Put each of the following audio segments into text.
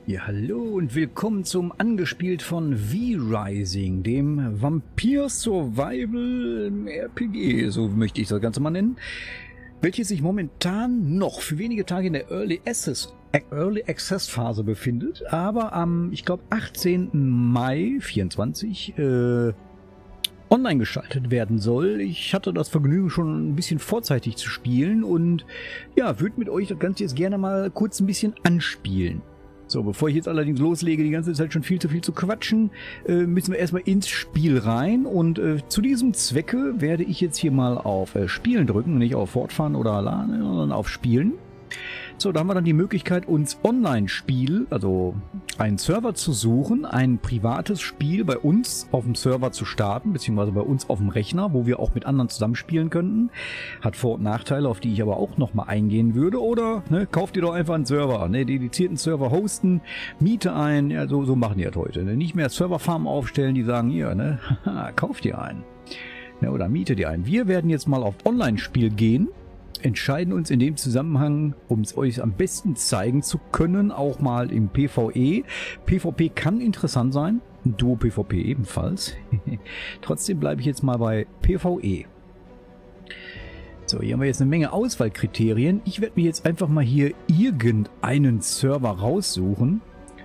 Ja, hallo und willkommen zum Angespielt von V-Rising, dem Vampir-Survival RPG, so möchte ich das Ganze mal nennen, welches sich momentan noch für wenige Tage in der Early Access Phase befindet, aber am, ich glaube, 18. Mai 24 online geschaltet werden soll. Ich hatte das Vergnügen, schon ein bisschen vorzeitig zu spielen und ja, würde mit euch das Ganze jetzt gerne mal kurz ein bisschen anspielen. So, bevor ich jetzt allerdings loslege, die ganze Zeit schon viel zu quatschen, müssen wir erstmal ins Spiel rein und zu diesem Zwecke werde ich jetzt hier mal auf Spielen drücken, nicht auf Fortfahren oder Laden, sondern auf Spielen. So, da haben wir dann die Möglichkeit, uns Online-Spiel, also einen Server zu suchen, ein privates Spiel bei uns auf dem Server zu starten, beziehungsweise bei uns auf dem Rechner, wo wir auch mit anderen zusammenspielen könnten. Hat Vor- und Nachteile, auf die ich aber auch nochmal eingehen würde. Oder ne, kauft ihr doch einfach einen Server, ne, dedizierten Server hosten, Miete ein, ja, so machen die das heute. Ne? Nicht mehr Serverfarmen aufstellen, die sagen, hier, ne, kauft ihr einen. Ne, oder mietet ihr einen. Wir werden jetzt mal auf Online-Spiel gehen. Entscheiden uns in dem Zusammenhang, um es euch am besten zeigen zu können, auch mal im PvE. PvP kann interessant sein, Duo-PvP ebenfalls. Trotzdem bleibe ich jetzt mal bei PvE. So, hier haben wir jetzt eine Menge Auswahlkriterien. Ich werde mir jetzt einfach mal hier irgendeinen Server raussuchen.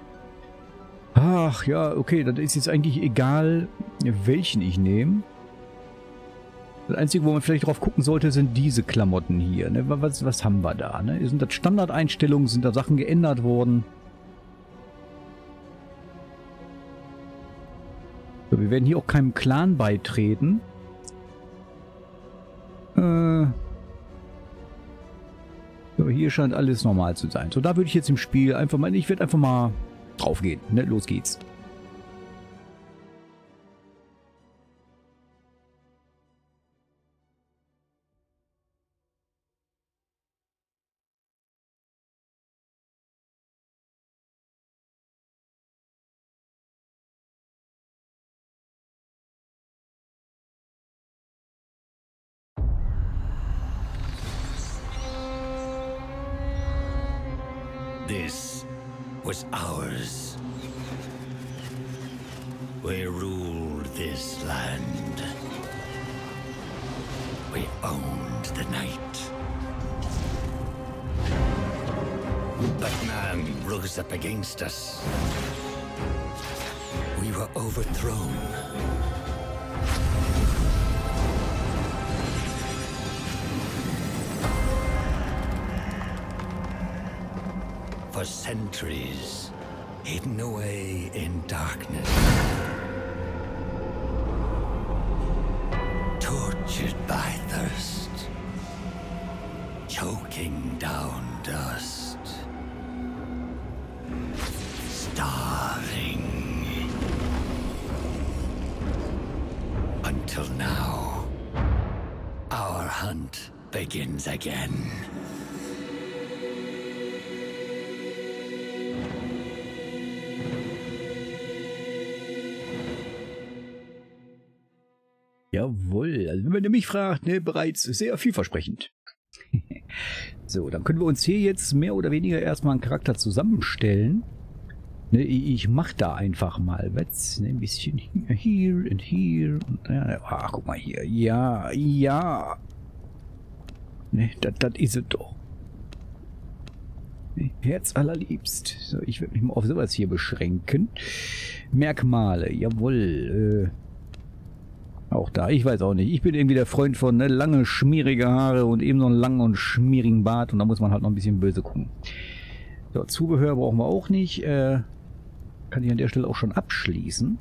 Ach ja, okay, das ist jetzt eigentlich egal, welchen ich nehme. Das Einzige, wo man vielleicht drauf gucken sollte, sind diese Klamotten hier. Ne? Was haben wir da? Ne? Sind das Standardeinstellungen? Sind da Sachen geändert worden? So, wir werden hier auch keinem Clan beitreten. So, hier scheint alles normal zu sein. So, da würde ich jetzt im Spiel einfach mal... Ich werde einfach mal drauf gehen. Ne? Los geht's. This was ours. We ruled this land. We owned the night. But man rose up against us. We were overthrown. For centuries, hidden away in darkness. Tortured by thirst. Choking down dust. Starving. Until now, our hunt begins again. Jawohl, also wenn man mich fragt, ne, bereits sehr vielversprechend. So, dann können wir uns hier jetzt mehr oder weniger erstmal einen Charakter zusammenstellen. Ne, ich mache da einfach mal was, ne, ein bisschen hier und hier. Und, ja, ach, guck mal hier. Ja, ja. Ne, das ist es doch. Ne, Herz allerliebst. So, ich werde mich mal auf sowas hier beschränken. Merkmale, jawohl, auch da, ich weiß auch nicht. Ich bin irgendwie der Freund von ne, lange, schmierige Haare und eben so einen langen und schmierigen Bart. Und da muss man halt noch ein bisschen böse gucken. So, Zubehör brauchen wir auch nicht. Kann ich an der Stelle auch schon abschließen.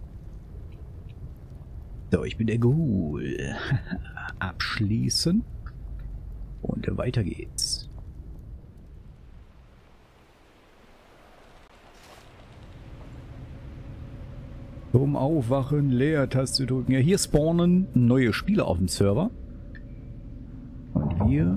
So, ich bin der Ghoul. Abschließen. Und weiter geht's. Zum Aufwachen, Leertaste drücken. Ja, hier spawnen neue Spieler auf dem Server. Und wir...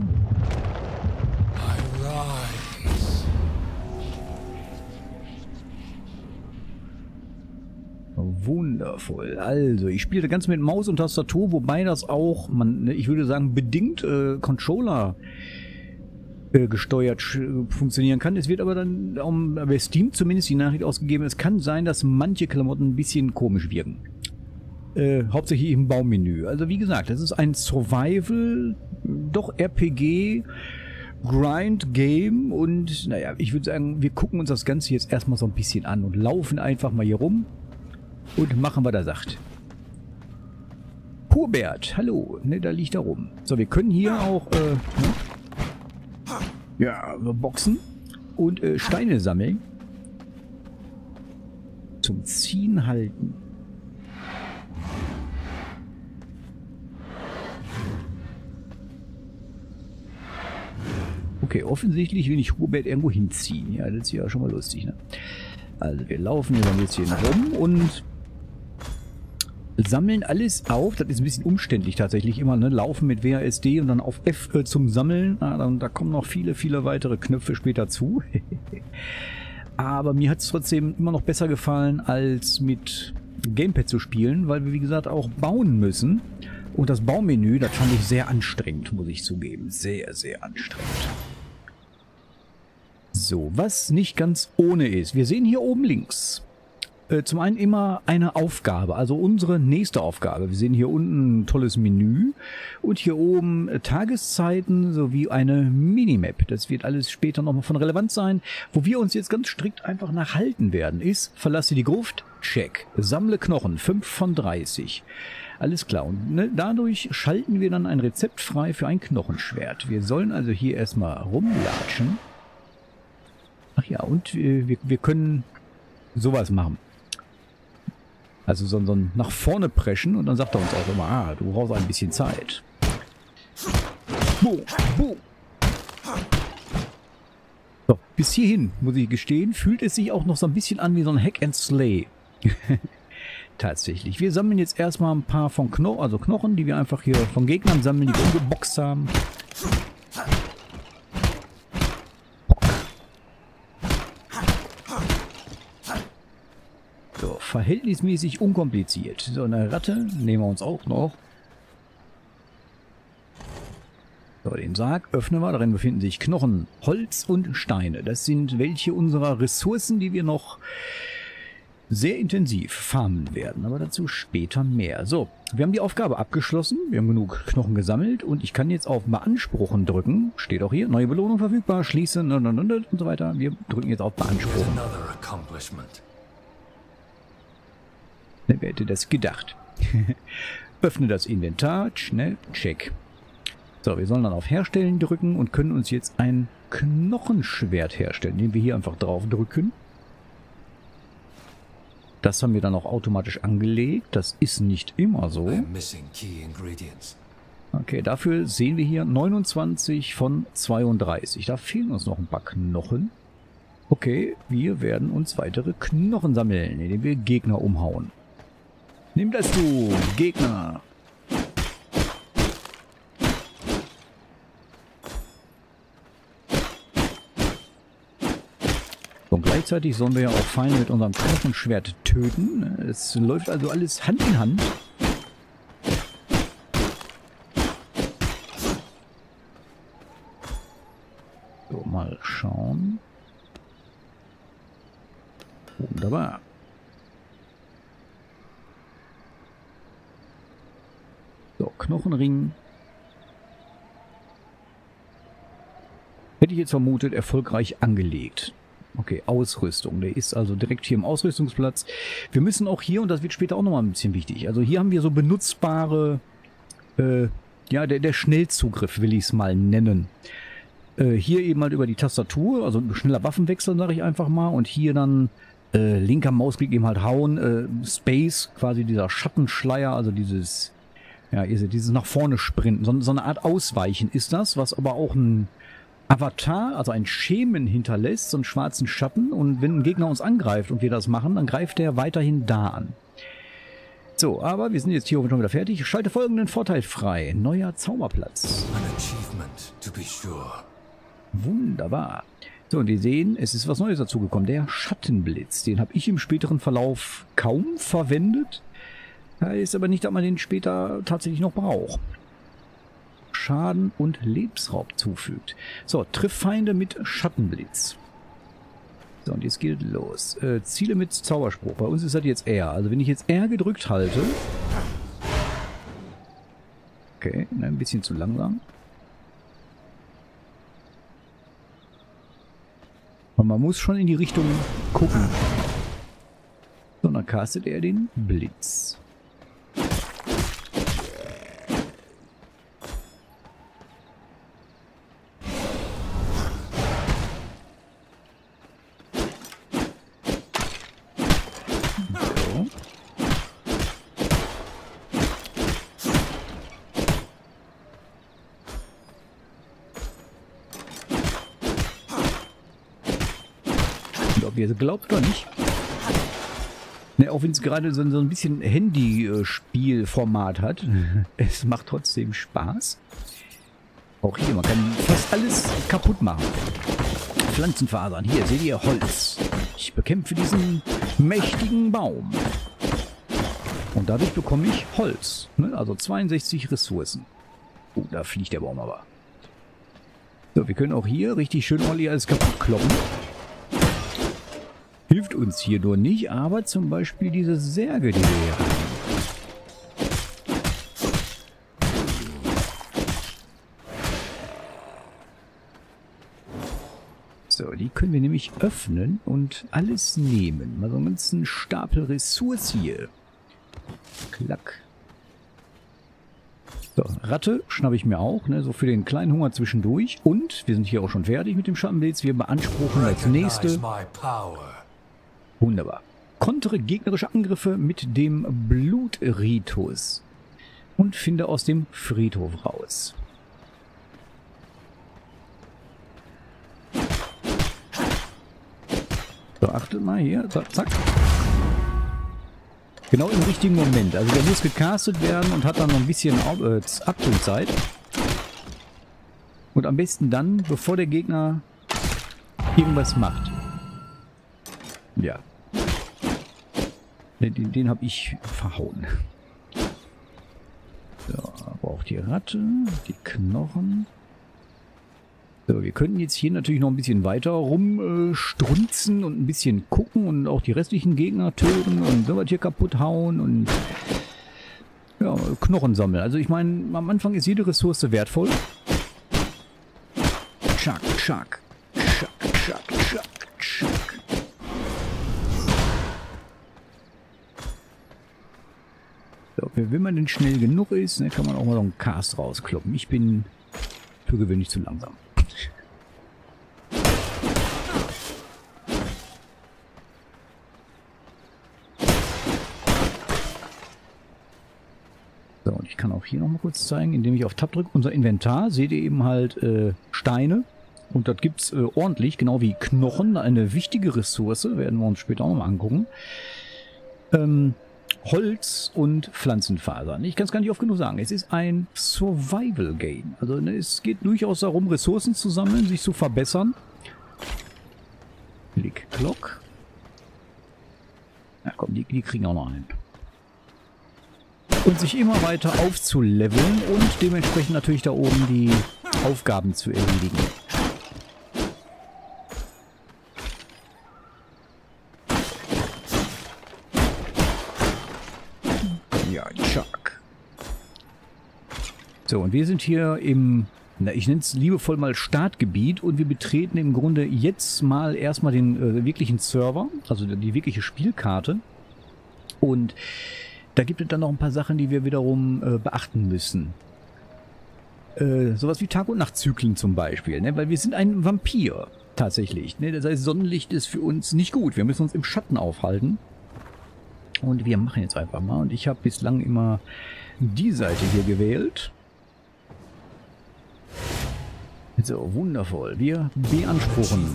Wundervoll. Also, ich spiele ganz mit Maus und Tastatur, wobei das auch, ich würde sagen, bedingt Controller gesteuert funktionieren kann. Es wird aber dann bei Steam zumindest die Nachricht ausgegeben, es kann sein, dass manche Klamotten ein bisschen komisch wirken. Hauptsächlich im Baummenü. Also wie gesagt, das ist ein Survival, doch RPG, Grind-Game und naja, ich würde sagen, wir gucken uns das Ganze jetzt erstmal so ein bisschen an und laufen einfach mal hier rum und machen, was er sagt. Hubert, hallo, ne, da liegt er rum. So, wir können hier auch ja, boxen und Steine sammeln. Zum Ziehen halten. Okay, offensichtlich will ich Hubert irgendwo hinziehen. Ja, das ist ja schon mal lustig, ne? Also wir laufen hier ein bisschen rum und sammeln alles auf. Das ist ein bisschen umständlich tatsächlich immer, ne? Laufen mit WASD und dann auf F zum Sammeln. Da kommen noch viele, viele weitere Knöpfe später zu. Aber mir hat es trotzdem immer noch besser gefallen, als mit Gamepad zu spielen, weil wir, wie gesagt, auch bauen müssen. Und das Baumenü, das fand ich sehr anstrengend, muss ich zugeben. Sehr, sehr anstrengend. So, was nicht ganz ohne ist. Wir sehen hier oben links zum einen immer eine Aufgabe, also unsere nächste Aufgabe. Wir sehen hier unten ein tolles Menü und hier oben Tageszeiten sowie eine Minimap. Das wird alles später nochmal von Relevanz sein. Wo wir uns jetzt ganz strikt einfach nachhalten werden, ist: Verlasse die Gruft, check. Sammle Knochen, 5 von 30. Alles klar. Und ne, dadurch schalten wir dann ein Rezept frei für ein Knochenschwert. Wir sollen also hier erstmal rumlatschen. Ach ja, und wir können sowas machen. Also so ein nach vorne preschen und dann sagt er uns auch immer, du brauchst ein bisschen Zeit. Boom, boom. So, bis hierhin, muss ich gestehen, fühlt es sich auch noch so ein bisschen an wie so ein Hack and Slay. Tatsächlich. Wir sammeln jetzt erstmal ein paar von Knochen, die wir einfach hier von Gegnern sammeln, die wir umgeboxt haben. So, verhältnismäßig unkompliziert. So, eine Ratte nehmen wir uns auch noch. So, den Sarg öffnen wir. Darin befinden sich Knochen, Holz und Steine. Das sind welche unserer Ressourcen, die wir noch sehr intensiv farmen werden. Aber dazu später mehr. So, wir haben die Aufgabe abgeschlossen. Wir haben genug Knochen gesammelt. Und ich kann jetzt auf Beanspruchen drücken. Steht auch hier. Neue Belohnung verfügbar. Schließen und so weiter. Wir drücken jetzt auf Beanspruchen. Wer hätte das gedacht? Öffne das Inventar, schnell, check. So, wir sollen dann auf Herstellen drücken und können uns jetzt ein Knochenschwert herstellen, indem wir hier einfach drauf drücken. Das haben wir dann auch automatisch angelegt. Das ist nicht immer so. Okay, dafür sehen wir hier 29 von 32. Da fehlen uns noch ein paar Knochen. Okay, wir werden uns weitere Knochen sammeln, indem wir Gegner umhauen. Nimm das, du Gegner! Und gleichzeitig sollen wir ja auch Feinde mit unserem Knochenschwert töten. Es läuft also alles Hand in Hand. So, mal schauen. Wunderbar. So, Knochenring. Hätte ich jetzt vermutet, erfolgreich angelegt. Okay, Ausrüstung. Der ist also direkt hier im Ausrüstungsplatz. Wir müssen auch hier, und das wird später auch nochmal ein bisschen wichtig, also hier haben wir so benutzbare, ja, der Schnellzugriff will ich es mal nennen. Hier eben halt über die Tastatur, also schneller Waffenwechsel, sage ich einfach mal, und hier dann linker Mausklick eben halt hauen, Space, quasi dieser Schattenschleier, also dieses... Ja, ihr seht, dieses nach vorne sprinten. So eine Art Ausweichen ist das, was aber auch ein Avatar, also ein Schemen hinterlässt, so einen schwarzen Schatten. Und wenn ein Gegner uns angreift und wir das machen, dann greift er weiterhin da an. So, aber wir sind jetzt hier oben schon wieder fertig. Schalte folgenden Vorteil frei. Neuer Zauberplatz. Wunderbar. So, und wir sehen, es ist was Neues dazugekommen. Der Schattenblitz. Den habe ich im späteren Verlauf kaum verwendet. Heißt aber nicht, dass man den später tatsächlich noch braucht. Schaden und Lebensraub zufügt. So, triff Feinde mit Schattenblitz. So, und jetzt geht los. Ziele mit Zauberspruch. Bei uns ist das jetzt R. Also wenn ich jetzt R gedrückt halte... Okay, ein bisschen zu langsam. Und man muss schon in die Richtung gucken. So, dann castet er den Blitz. Ob ihr es glaubt oder nicht. Ne, auch wenn es gerade so ein bisschen Handyspielformat hat. Es macht trotzdem Spaß. Auch hier, man kann fast alles kaputt machen. Pflanzenfasern. Hier seht ihr Holz. Ich bekämpfe diesen mächtigen Baum. Und dadurch bekomme ich Holz. Ne? Also 62 Ressourcen. Oh, da fliegt der Baum aber. So, wir können auch hier richtig schön ordentlich alles kaputt kloppen. Hilft uns hier nur nicht, aber zum Beispiel diese Särge, die wir hier haben. So, die können wir nämlich öffnen und alles nehmen. Mal so einen ganzen Stapel Ressource hier. Klack. So, Ratte schnappe ich mir auch, ne, so für den kleinen Hunger zwischendurch. Und wir sind hier auch schon fertig mit dem Schattenblitz. Wir beanspruchen als nächste... Wunderbar. Kontere gegnerische Angriffe mit dem Blutritus. Und finde aus dem Friedhof raus. So, achtet mal hier. So, zack. Genau im richtigen Moment. Also der muss gecastet werden und hat dann noch ein bisschen Abklingzeit. Und am besten dann, bevor der Gegner irgendwas macht. Ja. Den habe ich verhauen. So, braucht die Ratte, die Knochen. So, wir könnten jetzt hier natürlich noch ein bisschen weiter rumstrunzen und ein bisschen gucken und auch die restlichen Gegner töten und so was hier kaputt hauen und ja, Knochen sammeln. Also ich meine, am Anfang ist jede Ressource wertvoll. Tschack, tschack, tschack, tschack, tschack, tschack. So, wenn man denn schnell genug ist, ne, kann man auch mal so einen Cast rauskloppen. Ich bin für gewöhnlich zu langsam. So, und ich kann auch hier noch mal kurz zeigen, indem ich auf Tab drücke. Unser Inventar, seht ihr eben halt Steine. Und das gibt es ordentlich, genau wie Knochen, eine wichtige Ressource, werden wir uns später auch noch mal angucken. Holz und Pflanzenfasern. Ich kann es gar nicht oft genug sagen. Es ist ein Survival-Game. Also ne, es geht durchaus darum, Ressourcen zu sammeln, sich zu verbessern. Klick, Glock. Ja komm, die kriegen auch noch einen. Und sich immer weiter aufzuleveln und dementsprechend natürlich da oben die Aufgaben zu erledigen. So, und wir sind hier im, ich nenne es liebevoll mal Startgebiet und wir betreten im Grunde jetzt mal erstmal den wirklichen Server, also die wirkliche Spielkarte. Und da gibt es dann noch ein paar Sachen, die wir wiederum beachten müssen. Sowas wie Tag- und Nachtzyklen zum Beispiel, ne? Weil wir sind ein Vampir tatsächlich. Ne? Das heißt, Sonnenlicht ist für uns nicht gut. Wir müssen uns im Schatten aufhalten. Und wir machen jetzt einfach mal. Und ich habe bislang immer die Seite hier gewählt. So, wundervoll. Wir beanspruchen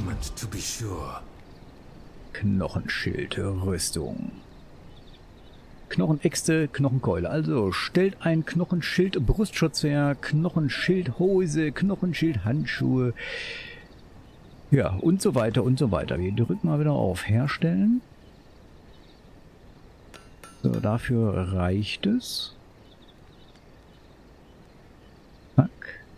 Knochenschild, Rüstung. Knochenäxte, Knochenkeule. Also stellt ein Knochenschild Brustschutz her, Knochenschild Hose, Knochenschild Handschuhe. Ja, und so weiter und so weiter. Wir drücken mal wieder auf Herstellen. So, dafür reicht es. Zack.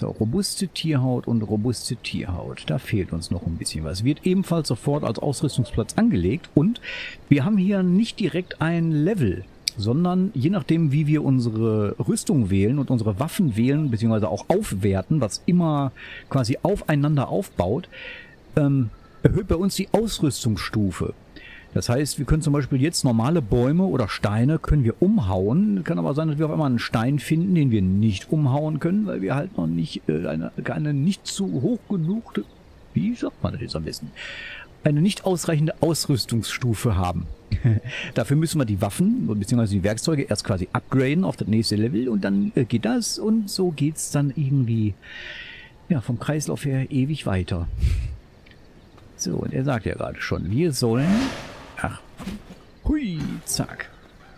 So, robuste Tierhaut und robuste Tierhaut. Da fehlt uns noch ein bisschen was. Wird ebenfalls sofort als Ausrüstungsplatz angelegt. Und wir haben hier nicht direkt ein Level, sondern je nachdem, wie wir unsere Rüstung wählen und unsere Waffen wählen, beziehungsweise auch aufwerten, was immer quasi aufeinander aufbaut, erhöht bei uns die Ausrüstungsstufe. Das heißt, wir können zum Beispiel jetzt normale Bäume oder Steine können wir umhauen. Kann aber sein, dass wir auf einmal einen Stein finden, den wir nicht umhauen können, weil wir halt noch nicht eine nicht zu hoch genug, wie sagt man das jetzt am besten, eine nicht ausreichende Ausrüstungsstufe haben. Dafür müssen wir die Waffen bzw. die Werkzeuge erst quasi upgraden auf das nächste Level und dann geht das und so geht's dann irgendwie ja vom Kreislauf her ewig weiter. So, und er sagt ja gerade schon, wir sollen... Ach, hui, zack.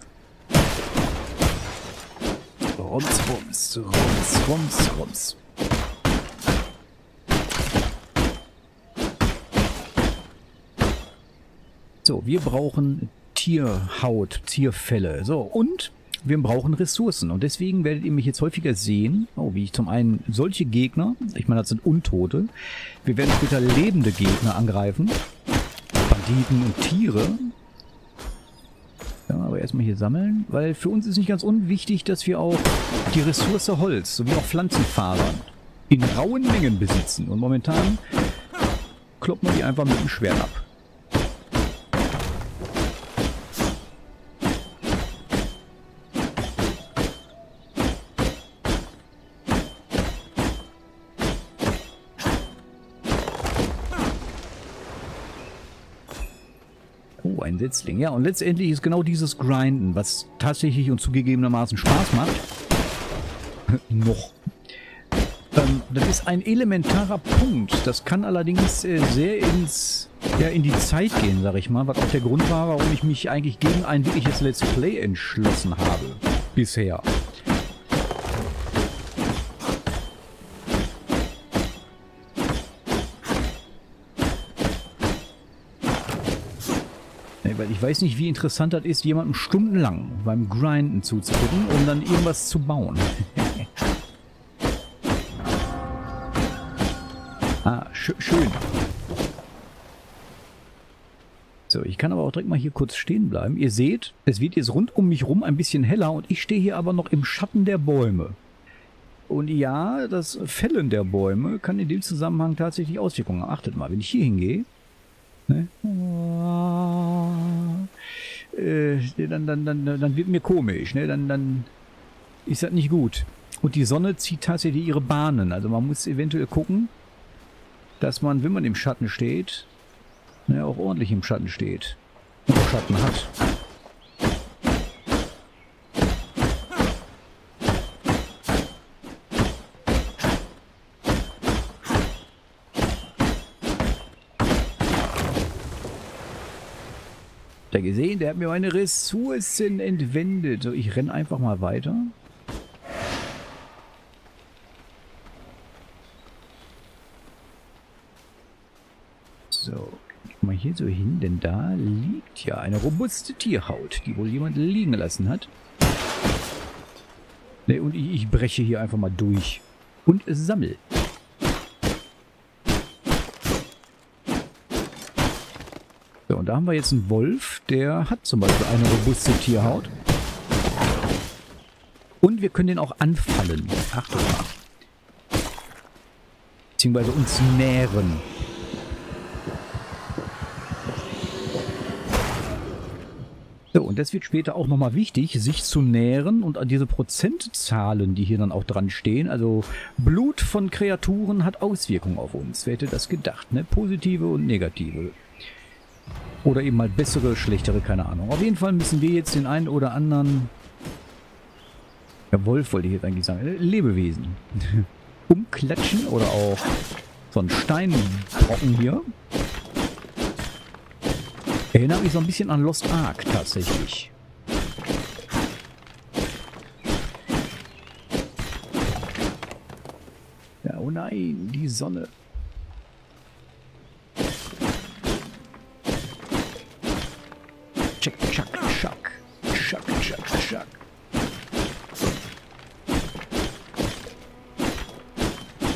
Rums, rums, rums, rums, rums. So, wir brauchen Tierhaut, Tierfelle. So, und wir brauchen Ressourcen. Und deswegen werdet ihr mich jetzt häufiger sehen, wie ich zum einen solche Gegner, ich meine, das sind Untote, wir werden später lebende Gegner angreifen. Banditen und Tiere. Ja, aber erstmal hier sammeln, weil für uns ist nicht ganz unwichtig, dass wir auch die Ressource Holz sowie auch Pflanzenfasern in rauen Mengen besitzen. Und momentan kloppen wir die einfach mit dem Schwert ab. Oh, ein Setzling. Ja, und letztendlich ist genau dieses Grinden, was tatsächlich und zugegebenermaßen Spaß macht. Noch. Das ist ein elementarer Punkt. Das kann allerdings sehr in die Zeit gehen, sag ich mal. Was auch der Grund war, warum ich mich eigentlich gegen ein wirkliches Let's Play entschlossen habe. Bisher. Weil ich weiß nicht, wie interessant das ist, jemandem stundenlang beim Grinden zuzugucken, um dann irgendwas zu bauen. Schön. So, ich kann aber auch direkt mal hier kurz stehen bleiben. Ihr seht, es wird jetzt rund um mich rum ein bisschen heller und ich stehe hier aber noch im Schatten der Bäume. Und ja, das Fällen der Bäume kann in dem Zusammenhang tatsächlich Auswirkungen haben. Achtet mal, wenn ich hier hingehe, ne? Dann wird mir komisch, ne? Dann ist das nicht gut. Und die Sonne zieht tatsächlich ihre Bahnen. Also man muss eventuell gucken, dass man, wenn man im Schatten steht, ne, auch ordentlich im Schatten steht. Und auch Schatten hat. Der gesehen, der hat mir meine Ressourcen entwendet. So, ich renne einfach mal weiter. So, guck mal hier so hin, denn da liegt ja eine robuste Tierhaut, die wohl jemand liegen gelassen hat. Ne, und ich breche hier einfach mal durch und sammle. So, und da haben wir jetzt einen Wolf, der hat zum Beispiel eine robuste Tierhaut. Und wir können den auch anfallen. Achtung mal. Beziehungsweise uns nähren. So, und das wird später auch nochmal wichtig, sich zu nähren und an diese Prozentzahlen, die hier dann auch dran stehen. Also Blut von Kreaturen hat Auswirkungen auf uns. Wer hätte das gedacht, ne? Positive und negative. Oder eben mal bessere, schlechtere, keine Ahnung. Auf jeden Fall müssen wir jetzt den einen oder anderen... Ja, Wolf wollte ich jetzt eigentlich sagen. Lebewesen. Umklatschen oder auch so ein Steinbrocken hier. Erinnert mich so ein bisschen an Lost Ark tatsächlich. Ja, oh nein, die Sonne. Tschack, tschack, tschack. Tschack, tschack, tschack.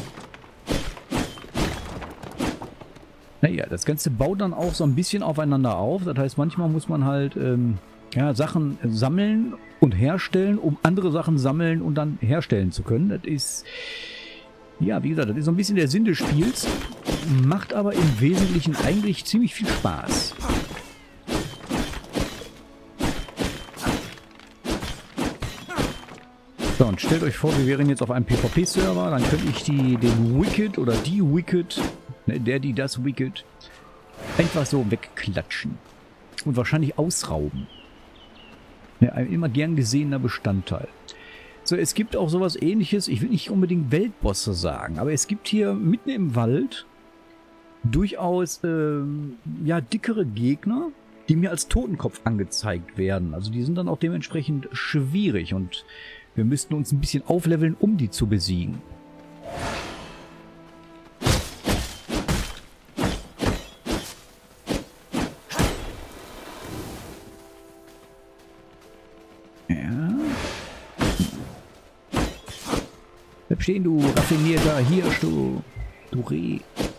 das Ganze baut dann auch so ein bisschen aufeinander auf. Das heißt, manchmal muss man halt ja, Sachen sammeln und herstellen, um andere Sachen sammeln und dann herstellen zu können. Das ist, ja, wie gesagt, das ist so ein bisschen der Sinn des Spiels. Macht aber im Wesentlichen eigentlich ziemlich viel Spaß. So, und stellt euch vor, wir wären jetzt auf einem PvP-Server, dann könnte ich den Wicked oder die Wicked, ne, das Wicked, einfach so wegklatschen. Und wahrscheinlich ausrauben. Ja, ein immer gern gesehener Bestandteil. So, es gibt auch sowas Ähnliches, ich will nicht unbedingt Weltbosse sagen, aber es gibt hier mitten im Wald durchaus, ja, dickere Gegner, die mir als Totenkopf angezeigt werden. Also die sind dann auch dementsprechend schwierig und wir müssten uns ein bisschen aufleveln, um die zu besiegen. Ja. Bleib stehen, du raffinierter Hirsch, du Reh.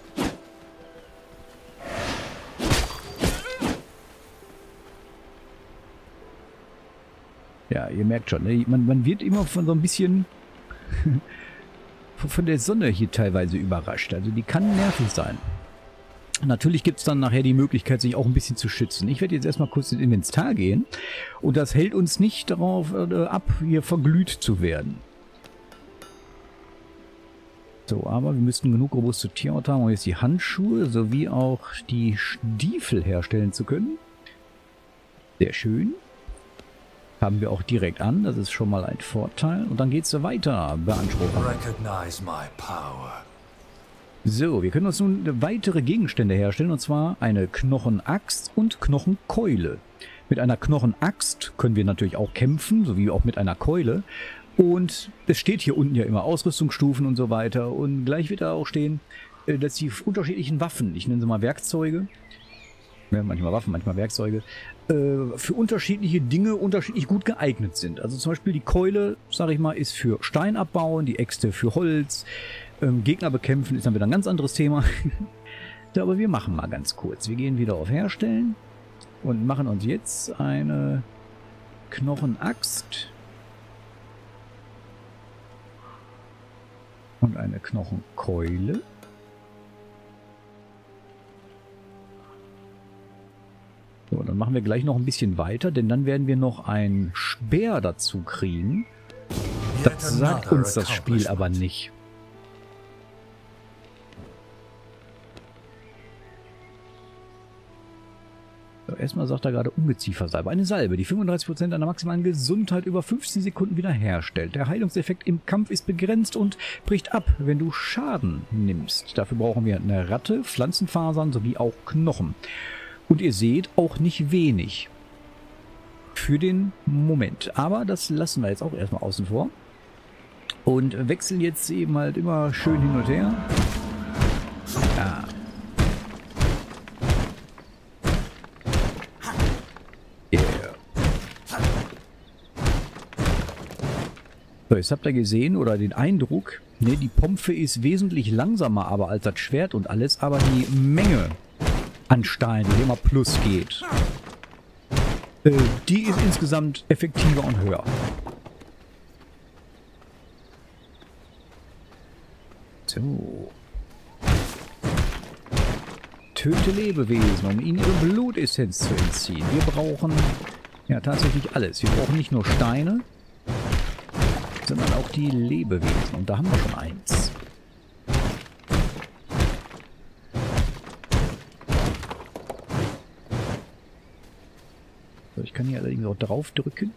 Ja, ihr merkt schon, ne? Man wird immer von so ein bisschen von der Sonne hier teilweise überrascht. Also die kann nervig sein. Natürlich gibt es dann nachher die Möglichkeit, sich auch ein bisschen zu schützen. Ich werde jetzt erstmal kurz ins Inventar gehen. Und das hält uns nicht darauf ab, hier verglüht zu werden. So, aber wir müssten genug robuste Tierhaut haben, um jetzt die Handschuhe sowie auch die Stiefel herstellen zu können. Sehr schön. Haben wir auch direkt an, das ist schon mal ein Vorteil. Und dann geht es weiter, Beanspruchung. So, wir können uns nun weitere Gegenstände herstellen, und zwar eine Knochenaxt und Knochenkeule. Mit einer Knochenaxt können wir natürlich auch kämpfen, sowie auch mit einer Keule. Und es steht hier unten ja immer Ausrüstungsstufen und so weiter. Und gleich wird da auch stehen, dass die unterschiedlichen Waffen, ich nenne sie mal Werkzeuge, ja, manchmal Waffen, manchmal Werkzeuge, für unterschiedliche Dinge unterschiedlich gut geeignet sind. Also zum Beispiel die Keule, sage ich mal, ist für Stein abbauen, die Äxte für Holz, Gegner bekämpfen ist dann wieder ein ganz anderes Thema. Ja, aber wir machen mal ganz kurz. Wir gehen wieder auf Herstellen und machen uns jetzt eine Knochenaxt und eine Knochenkeule. So, dann machen wir gleich noch ein bisschen weiter, denn dann werden wir noch einen Speer dazu kriegen. Das sagt uns das Spiel aber nicht. So, erstmal sagt er gerade Ungeziefersalbe. Eine Salbe, die 35% einer maximalen Gesundheit über 15 Sekunden wiederherstellt. Der Heilungseffekt im Kampf ist begrenzt und bricht ab, wenn du Schaden nimmst. Dafür brauchen wir eine Ratte, Pflanzenfasern sowie auch Knochen. Und ihr seht, auch nicht wenig für den Moment. Aber das lassen wir jetzt auch erstmal außen vor. Und wechseln jetzt eben halt immer schön hin und her. Ja. Yeah. So, jetzt habt ihr gesehen oder den Eindruck, ne, die Pompe ist wesentlich langsamer aber als das Schwert und alles, aber die Menge an Stein, die immer plus geht, die ist insgesamt effektiver und höher. So. Töte Lebewesen, um ihnen ihre Blutessenz zu entziehen. Wir brauchen ja tatsächlich alles. Wir brauchen nicht nur Steine, sondern auch die Lebewesen. Und da haben wir schon eins. So, ich kann hier allerdings auch drauf drücken.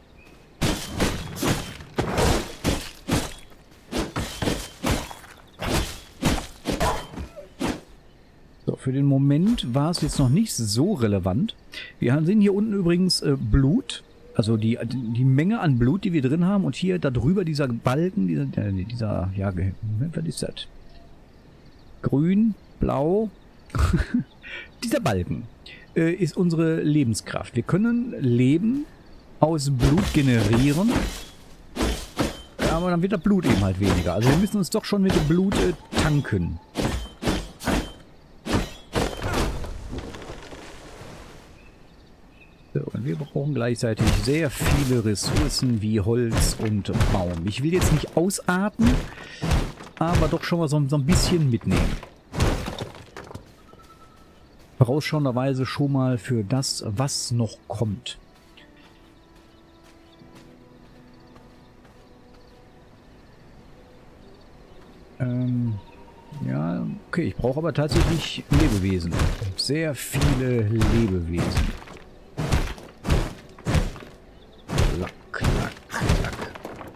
Für den Moment war es jetzt noch nicht so relevant. Wir sehen hier unten übrigens Blut, also die Menge an Blut, die wir drin haben. Und hier darüber dieser Balken, dieser ja, was ist das? Grün, blau, dieser Balken ist unsere Lebenskraft. Wir können Leben aus Blut generieren, aber dann wird das Blut eben halt weniger. Also wir müssen uns doch schon mit dem Blut tanken. wir brauchen gleichzeitig sehr viele Ressourcen wie Holz und Baum. Ich will jetzt nicht ausarten, aber doch schon mal so ein bisschen mitnehmen. Vorausschauenderweise schon mal für das, was noch kommt. Ja, okay, ich brauche aber tatsächlich Lebewesen. Sehr viele Lebewesen. Klack, klack, klack.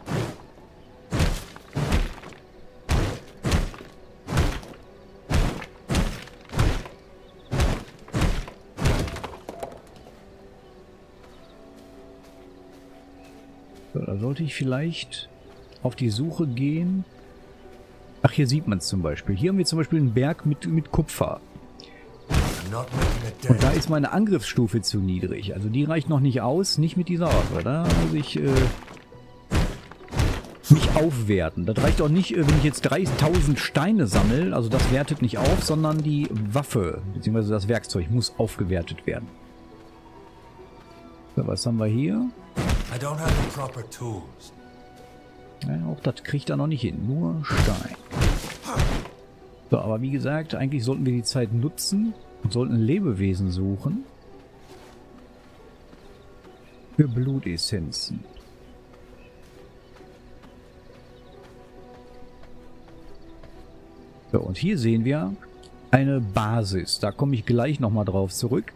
So, da sollte ich vielleicht auf die Suche gehen. Ach, hier sieht man es zum Beispiel. Hier haben wir zum Beispiel einen Berg mit Kupfer. Und da ist meine Angriffsstufe zu niedrig. Also die reicht noch nicht aus, nicht mit dieser Waffe. Da muss ich mich aufwerten. Das reicht auch nicht, wenn ich jetzt 3000 Steine sammle. Also das wertet nicht auf, sondern die Waffe bzw. das Werkzeug muss aufgewertet werden. So, was haben wir hier? Ja, auch das kriegt er noch nicht hin. Nur Stein. So, aber wie gesagt, eigentlich sollten wir die Zeit nutzen und sollten Lebewesen suchen. Für Blutessenzen. So, und hier sehen wir eine Basis. Da komme ich gleich nochmal drauf zurück.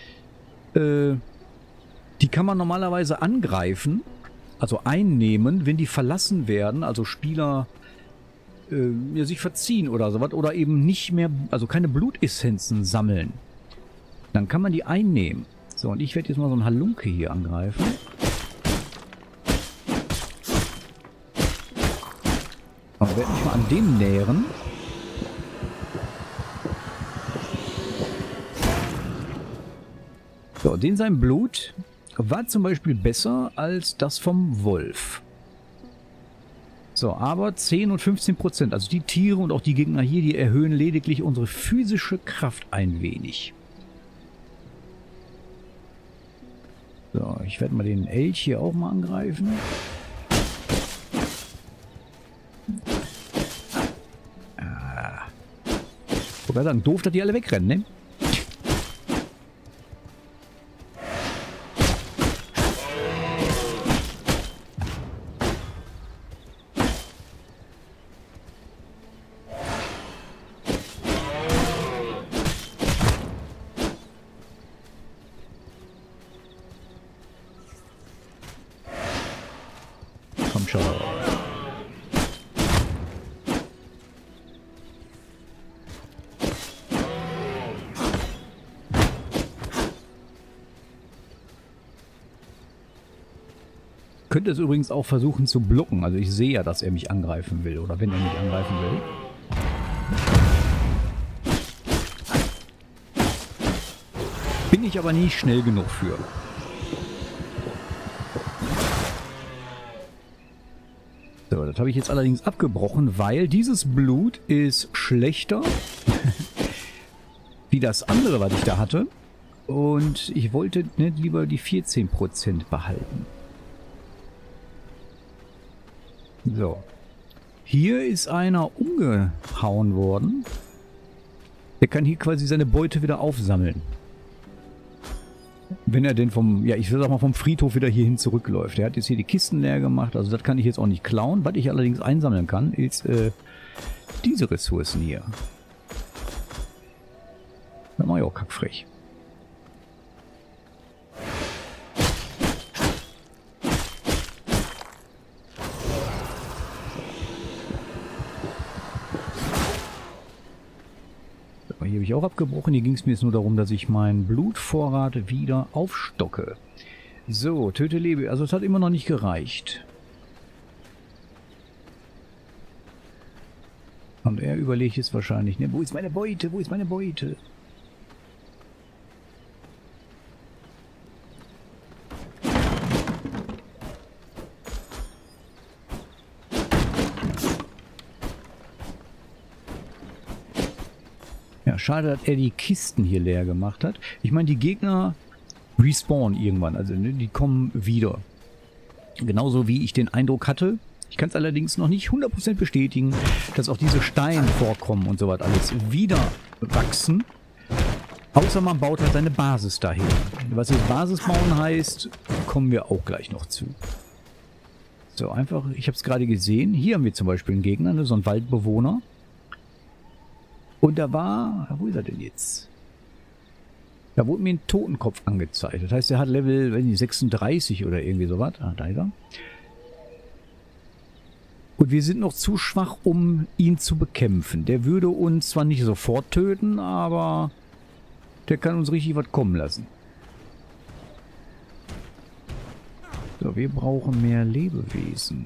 Die kann man normalerweise angreifen. Also einnehmen, wenn die verlassen werden, also Spieler ja, sich verziehen oder sowas, oder eben nicht mehr, also keine Blutessenzen sammeln. Dann kann man die einnehmen. So, und ich werde jetzt mal so einen Halunke hier angreifen. Aber werde mich mal an dem nähern. So, den sein Blut war zum Beispiel besser als das vom Wolf. So, aber 10 und 15%. Also die Tiere und auch die Gegner hier, die erhöhen lediglich unsere physische Kraft ein wenig. So, ich werde mal den Elch hier auch mal angreifen. Ich wollte sagen, doof, dass die alle wegrennen, ne? Komm schon. Könnte es übrigens auch versuchen zu blocken. Also ich sehe ja, dass er mich angreifen will. Oder wenn er mich angreifen will. Bin ich aber nicht schnell genug für. So, das habe ich jetzt allerdings abgebrochen, weil dieses Blut ist schlechter wie das andere, was ich da hatte. Und ich wollte nicht lieber die 14% behalten. So. Hier ist einer umgehauen worden. Der kann hier quasi seine Beute wieder aufsammeln. Wenn er denn vom, ja, ich sag mal vom Friedhof wieder hierhin zurückläuft. Er hat jetzt hier die Kisten leer gemacht, also das kann ich jetzt auch nicht klauen. Was ich allerdings einsammeln kann, ist diese Ressourcen hier. Da mache ich auch kackfrech. Hier habe ich auch abgebrochen. Hier ging es mir jetzt nur darum, dass ich meinen Blutvorrat wieder aufstocke. So, töte Lebe. Also es hat immer noch nicht gereicht. Und er überlegt jetzt wahrscheinlich, ne? Wo ist meine Beute? Wo ist meine Beute? Ja, schade, dass er die Kisten hier leer gemacht hat. Ich meine, die Gegner respawnen irgendwann. Also ne, die kommen wieder. Genauso wie ich den Eindruck hatte, ich kann es allerdings noch nicht 100% bestätigen, dass auch diese Steinvorkommen und so was alles wieder wachsen. Außer man baut halt seine Basis dahin. Was jetzt Basis bauen heißt, kommen wir auch gleich noch zu. So, einfach, ich habe es gerade gesehen. Hier haben wir zum Beispiel einen Gegner, ne, so einen Waldbewohner. Und da war, wo ist er denn jetzt? Da wurde mir ein Totenkopf angezeigt. Das heißt, er hat Level, weiß nicht, 36 oder irgendwie sowas. Ah, da ist er. Und wir sind noch zu schwach, um ihn zu bekämpfen. Der würde uns zwar nicht sofort töten, aber der kann uns richtig was kommen lassen. So, wir brauchen mehr Lebewesen.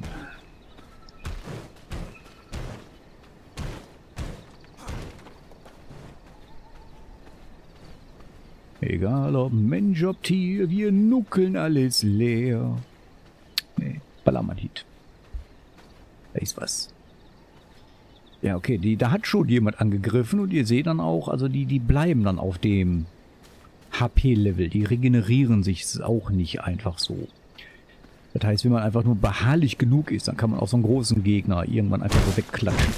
Egal ob Mensch, ob Tier, wir nuckeln alles leer. Nee, Ballermann-Hit. Da ist was. Ja, okay, da hat schon jemand angegriffen und ihr seht dann auch, also die bleiben dann auf dem HP-Level. Die regenerieren sich auch nicht einfach so. Das heißt, wenn man einfach nur beharrlich genug ist, dann kann man auch so einen großen Gegner irgendwann einfach so wegklatschen.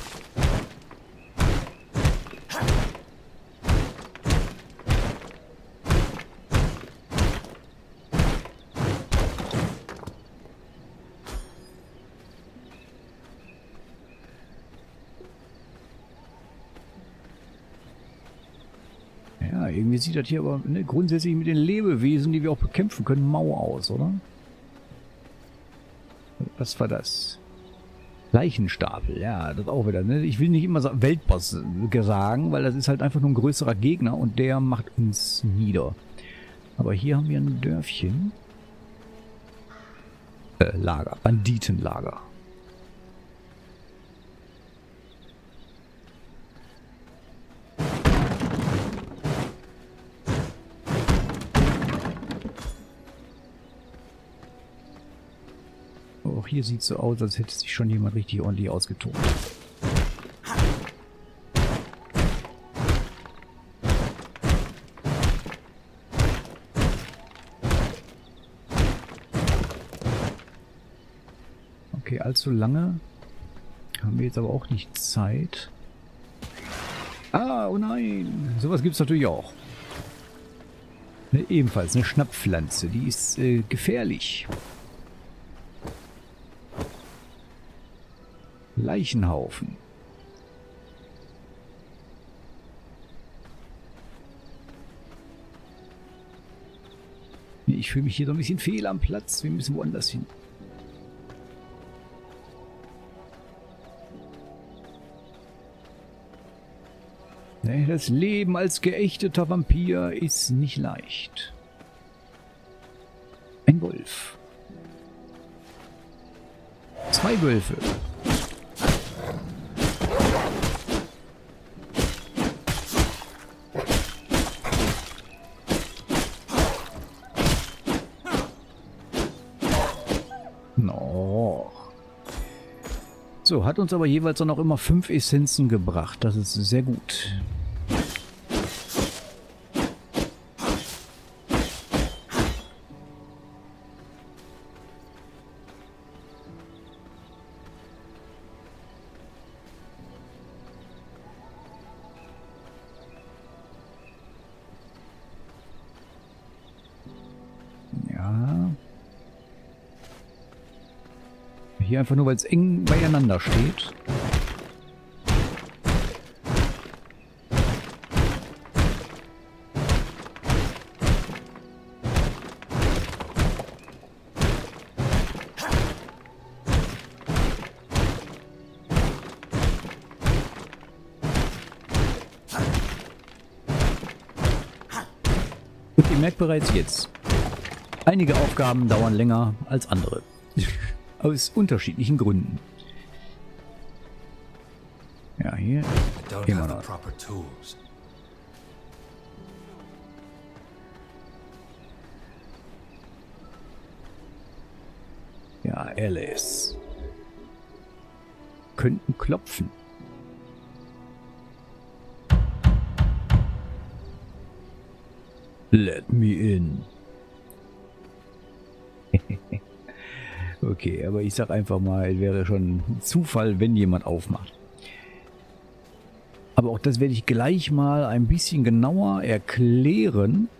Ja, irgendwie sieht das hier aber ne, grundsätzlich mit den Lebewesen, die wir auch bekämpfen können, mau aus, oder? Was war das? Leichenstapel, ja, das auch wieder. Ne? Ich will nicht immer Weltboss sagen, weil das ist halt einfach nur ein größerer Gegner und der macht uns nieder. Aber hier haben wir ein Dörfchen. Lager, Banditenlager. Auch hier sieht es so aus, als hätte sich schon jemand richtig ordentlich ausgetobt. Okay, allzu lange haben wir jetzt aber auch nicht Zeit. Ah, oh nein! Sowas gibt es natürlich auch. Ne, ebenfalls eine Schnapppflanze, die ist gefährlich. Leichenhaufen. Ich fühle mich hier so ein bisschen fehl am Platz. Wir müssen woanders hin. Das Leben als geächteter Vampir ist nicht leicht. Ein Wolf. 2 Wölfe. No. So, hat uns aber jeweils dann auch immer 5 Essenzen gebracht. Das ist sehr gut. Ja. Hier einfach nur, weil es eng beieinander steht. Und ihr merkt bereits jetzt, einige Aufgaben dauern länger als andere. Aus unterschiedlichen Gründen. Ja, hier immer noch. Ja, Alice. Könnten klopfen. Let me in. Okay, aber ich sag einfach mal, es wäre schon ein Zufall, wenn jemand aufmacht. Aber auch das werde ich gleich mal ein bisschen genauer erklären.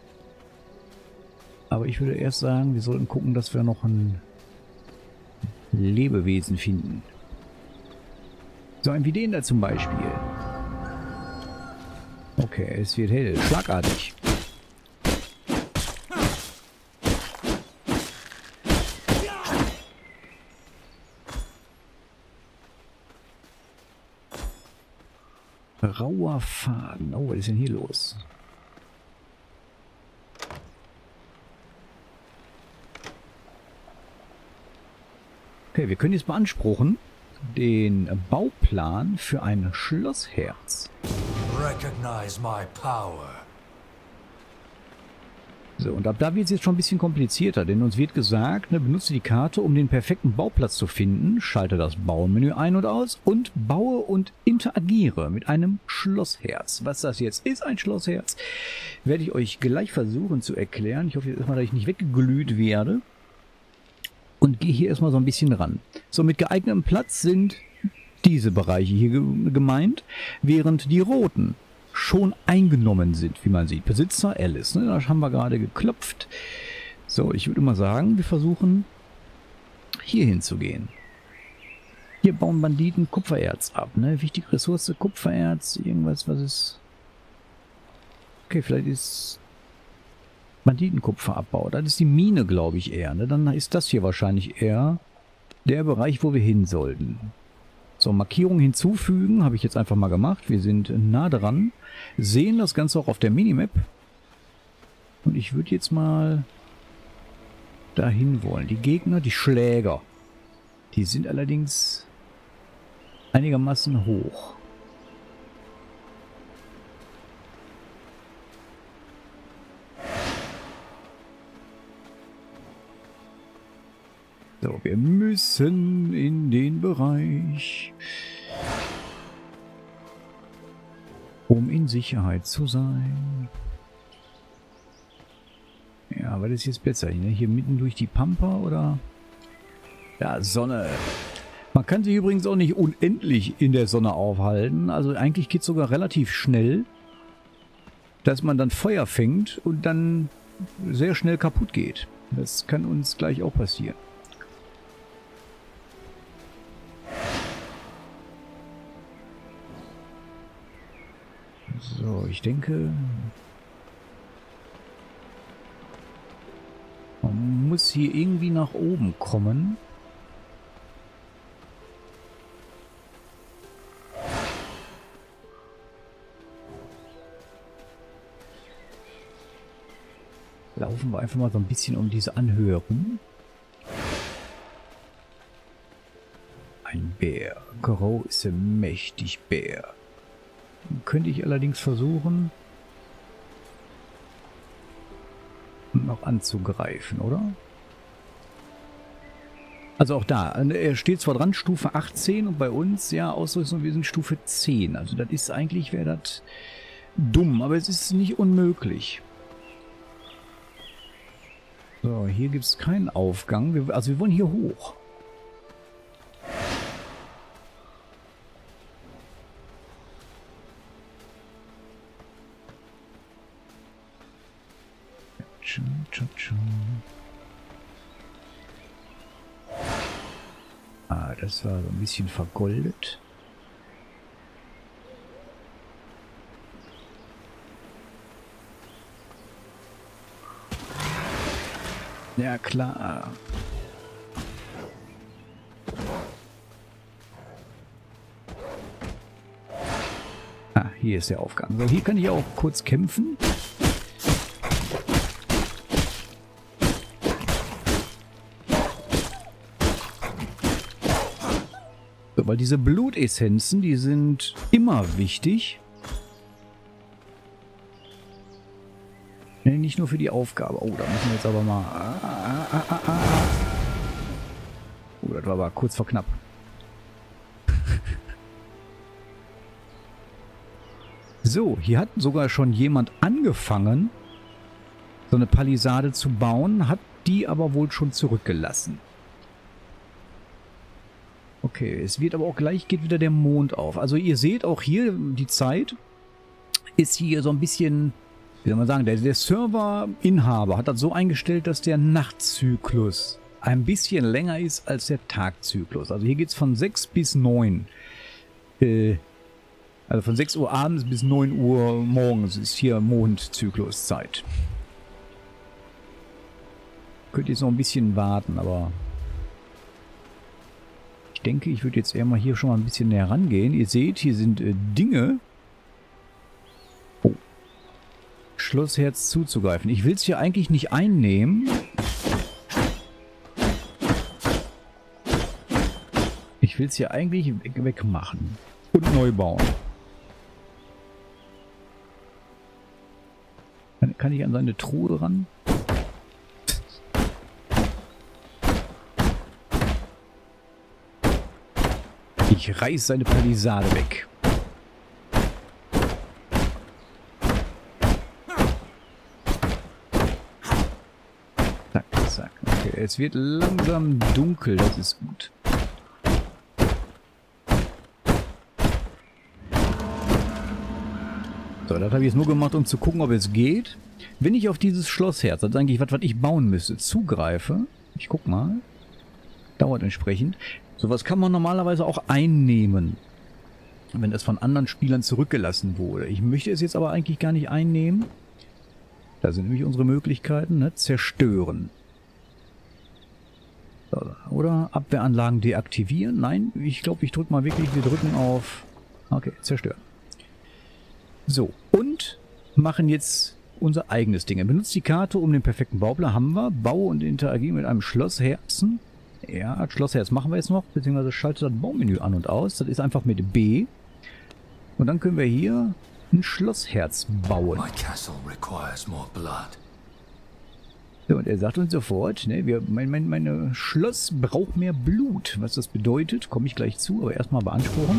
Aber ich würde erst sagen, wir sollten gucken, dass wir noch ein Lebewesen finden. So ein wie den da zum Beispiel. Okay, es wird hell, schlagartig. Rauer Faden. Oh, was ist denn hier los? Okay, wir können jetzt beanspruchen den Bauplan für ein Schlossherz. Recognize my power. So, und ab da wird es jetzt schon ein bisschen komplizierter, denn uns wird gesagt, ne, benutze die Karte, um den perfekten Bauplatz zu finden, schalte das Baumenü ein und aus und baue und interagiere mit einem Schlossherz. Was das jetzt ist, ein Schlossherz, werde ich euch gleich versuchen zu erklären. Ich hoffe jetzt erstmal, dass ich nicht weggeglüht werde. Und gehe hier erstmal so ein bisschen ran. So, mit geeignetem Platz sind diese Bereiche hier gemeint, während die roten schon eingenommen sind, wie man sieht. Besitzer Alice, ne? Da haben wir gerade geklopft. So, ich würde mal sagen, wir versuchen hier hinzugehen. Hier bauen Banditen Kupfererz ab, ne? Wichtige Ressource, Kupfererz, irgendwas, was ist... Okay, vielleicht ist Banditenkupferabbau. Das ist die Mine, glaube ich, eher, ne? Dann ist das hier wahrscheinlich eher der Bereich, wo wir hin sollten. So, Markierung hinzufügen, habe ich jetzt einfach mal gemacht. Wir sind nah dran, sehen das Ganze auch auf der Minimap. Und ich würde jetzt mal dahin wollen. Die Gegner, die Schläger, die sind allerdings einigermaßen hoch. So, wir müssen in den Bereich, um in Sicherheit zu sein. Ja, was ist jetzt besser? Hier mitten durch die Pampa oder? Ja, Sonne. Man kann sich übrigens auch nicht unendlich in der Sonne aufhalten. Also eigentlich geht es sogar relativ schnell, dass man dann Feuer fängt und dann sehr schnell kaputt geht. Das kann uns gleich auch passieren. So, ich denke, man muss hier irgendwie nach oben kommen. Laufen wir einfach mal so ein bisschen um diese Anhöhe rum. Ein Bär. Große, mächtig Bär. Könnte ich allerdings versuchen, noch anzugreifen, oder? Also auch da, er steht zwar dran, Stufe 18 und bei uns, ja, Ausrüstung, wir sind Stufe 10. Also das ist eigentlich, wäre das dumm, aber es ist nicht unmöglich. So, hier gibt es keinen Aufgang, also wir wollen hier hoch. Ah, das war so ein bisschen vergoldet. Ja, klar. Ah, hier ist der Aufgang. So, hier kann ich auch kurz kämpfen. Weil diese Blutessenzen, die sind immer wichtig. Nee, nicht nur für die Aufgabe. Oh, da müssen wir jetzt aber mal... Oh, das war aber kurz vor knapp. So, hier hat sogar schon jemand angefangen, so eine Palisade zu bauen. Hat die aber wohl schon zurückgelassen. Okay, es wird aber auch gleich, geht wieder der Mond auf. Also ihr seht auch hier, die Zeit ist hier so ein bisschen, wie soll man sagen, der Serverinhaber hat das so eingestellt, dass der Nachtzyklus ein bisschen länger ist als der Tagzyklus. Also hier geht es von 6 bis 9. Also von 6 Uhr abends bis 9 Uhr morgens ist hier Mondzykluszeit. Könnt ihr jetzt noch ein bisschen warten, aber ich denke, ich würde jetzt eher mal hier schon mal ein bisschen näher rangehen. Ihr seht, hier sind Dinge. Oh. Schlossherz zuzugreifen. Ich will es hier eigentlich nicht einnehmen. Ich will es hier eigentlich wegmachen und neu bauen. Kann ich an seine Truhe ran? Ich reiß seine Palisade weg. Zack, zack. Okay, es wird langsam dunkel, das ist gut. So, das habe ich jetzt nur gemacht, um zu gucken, ob es geht. Wenn ich auf dieses Schlossherz, das ist eigentlich was ich bauen müsste, zugreife, ich guck mal, dauert entsprechend. Sowas kann man normalerweise auch einnehmen, wenn es von anderen Spielern zurückgelassen wurde. Ich möchte es jetzt aber eigentlich gar nicht einnehmen. Da sind nämlich unsere Möglichkeiten, ne? Zerstören. So, oder Abwehranlagen deaktivieren. Nein, ich glaube, ich drücke mal wirklich, wir drücken auf... Okay, zerstören. So, und machen jetzt unser eigenes Ding. Benutzt die Karte um den perfekten Bauplan, haben wir. Baue und interagieren mit einem Schlossherzen. Ja, das Schlossherz machen wir jetzt noch, beziehungsweise schaltet das Baumenü an und aus. Das ist einfach mit B. Und dann können wir hier ein Schlossherz bauen. So, und er sagt uns sofort, ne, meine Schloss braucht mehr Blut. Was das bedeutet, komme ich gleich zu, aber erstmal beanspruchen.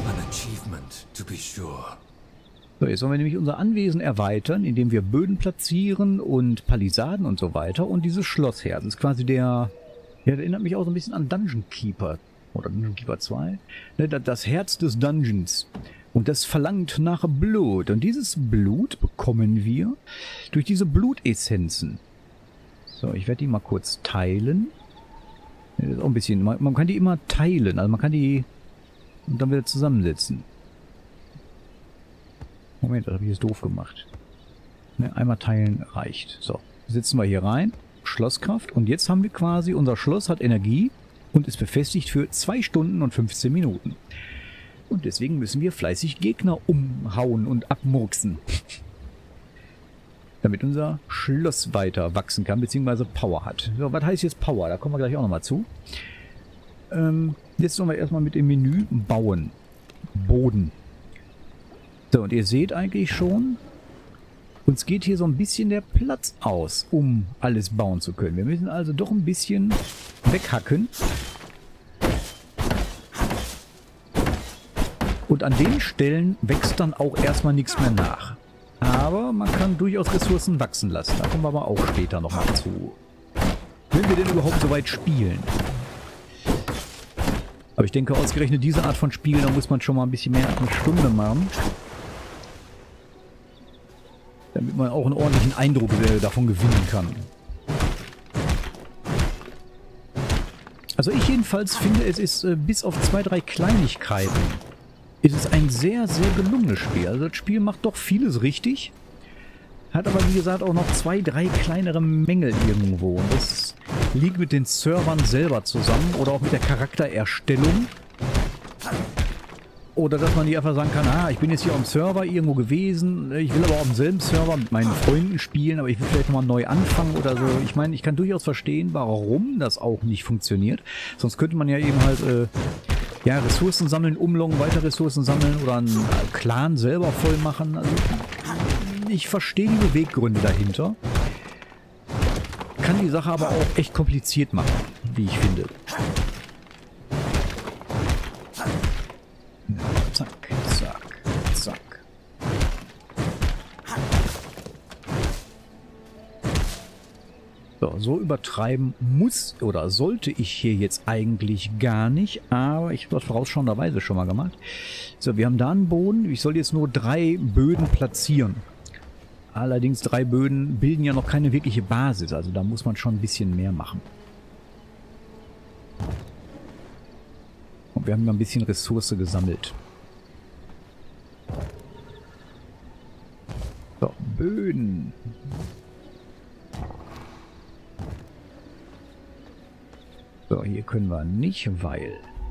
So, jetzt sollen wir nämlich unser Anwesen erweitern, indem wir Böden platzieren und Palisaden und so weiter. Und dieses Schlossherz ist quasi der... Ja, das erinnert mich auch so ein bisschen an Dungeon Keeper. Oder Dungeon Keeper 2. Ne, das Herz des Dungeons. Und das verlangt nach Blut. Und dieses Blut bekommen wir durch diese Blutessenzen. So, ich werde die mal kurz teilen. Das ist auch ein bisschen... Man kann die immer teilen. Also man kann die... Und dann wieder zusammensetzen. Moment, das habe ich jetzt doof gemacht. Ne, einmal teilen reicht. So, setzen wir hier rein. Schlosskraft. Und jetzt haben wir quasi, unser Schloss hat Energie und ist befestigt für 2 Stunden und 15 Minuten. Und deswegen müssen wir fleißig Gegner umhauen und abmurksen. Damit unser Schloss weiter wachsen kann, beziehungsweise Power hat. So, was heißt jetzt Power? Da kommen wir gleich auch nochmal zu. Jetzt sollen wir erstmal mit dem Menü bauen. Boden. So, und ihr seht eigentlich schon, uns geht hier so ein bisschen der Platz aus, um alles bauen zu können. Wir müssen also doch ein bisschen weghacken. Und an den Stellen wächst dann auch erstmal nichts mehr nach. Aber man kann durchaus Ressourcen wachsen lassen. Da kommen wir aber auch später noch mal zu. Wenn wir denn überhaupt so weit spielen. Aber ich denke, ausgerechnet diese Art von Spiel, da muss man schon mal ein bisschen mehr als eine Stunde machen. Damit man auch einen ordentlichen Eindruck davon gewinnen kann. Also ich jedenfalls finde, es ist bis auf 2, 3 Kleinigkeiten, ist es ein sehr, sehr gelungenes Spiel. Also das Spiel macht doch vieles richtig, hat aber wie gesagt auch noch 2, 3 kleinere Mängel irgendwo. Und das liegt mit den Servern selber zusammen oder auch mit der Charaktererstellung. Oder dass man nicht einfach sagen kann, ich bin jetzt hier am Server irgendwo gewesen, ich will aber auch am selben Server mit meinen Freunden spielen, aber ich will vielleicht nochmal neu anfangen oder so. Ich meine, ich kann durchaus verstehen, warum das auch nicht funktioniert. Sonst könnte man ja eben halt, ja, Ressourcen sammeln, umloggen, weiter Ressourcen sammeln oder einen Clan selber voll machen. Also, ich verstehe die Beweggründe dahinter. Kann die Sache aber auch echt kompliziert machen, wie ich finde. Zack, zack, zack. So, so übertreiben muss oder sollte ich hier jetzt eigentlich gar nicht, aber ich habe das vorausschauenderweise schon mal gemacht. So, wir haben da einen Boden. Ich soll jetzt nur 3 Böden platzieren. Allerdings 3 Böden bilden ja noch keine wirkliche Basis, also da muss man schon ein bisschen mehr machen. Und wir haben ja ein bisschen Ressource gesammelt. So, Böden. So, hier können wir nicht, weil...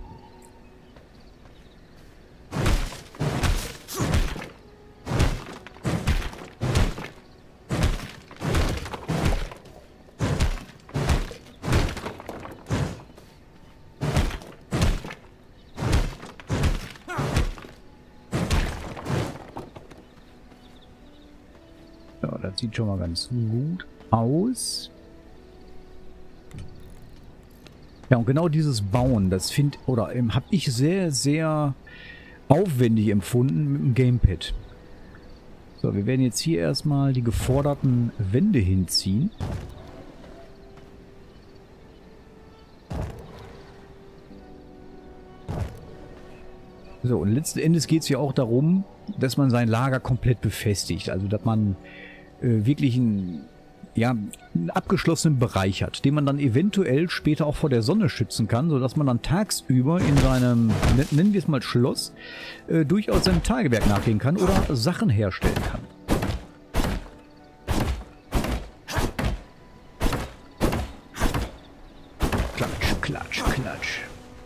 So, das sieht schon mal ganz gut aus. Ja, und genau dieses Bauen, das habe ich sehr, sehr aufwendig empfunden mit dem Gamepad. So, wir werden jetzt hier erstmal die geforderten Wände hinziehen. So, und letzten Endes geht es ja auch darum, dass man sein Lager komplett befestigt. Also, dass man wirklich einen abgeschlossenen Bereich hat, den man dann eventuell später auch vor der Sonne schützen kann, sodass man dann tagsüber in seinem, nennen wir es mal Schloss, durchaus seinem Tagewerk nachgehen kann oder Sachen herstellen kann. Klatsch, klatsch, klatsch.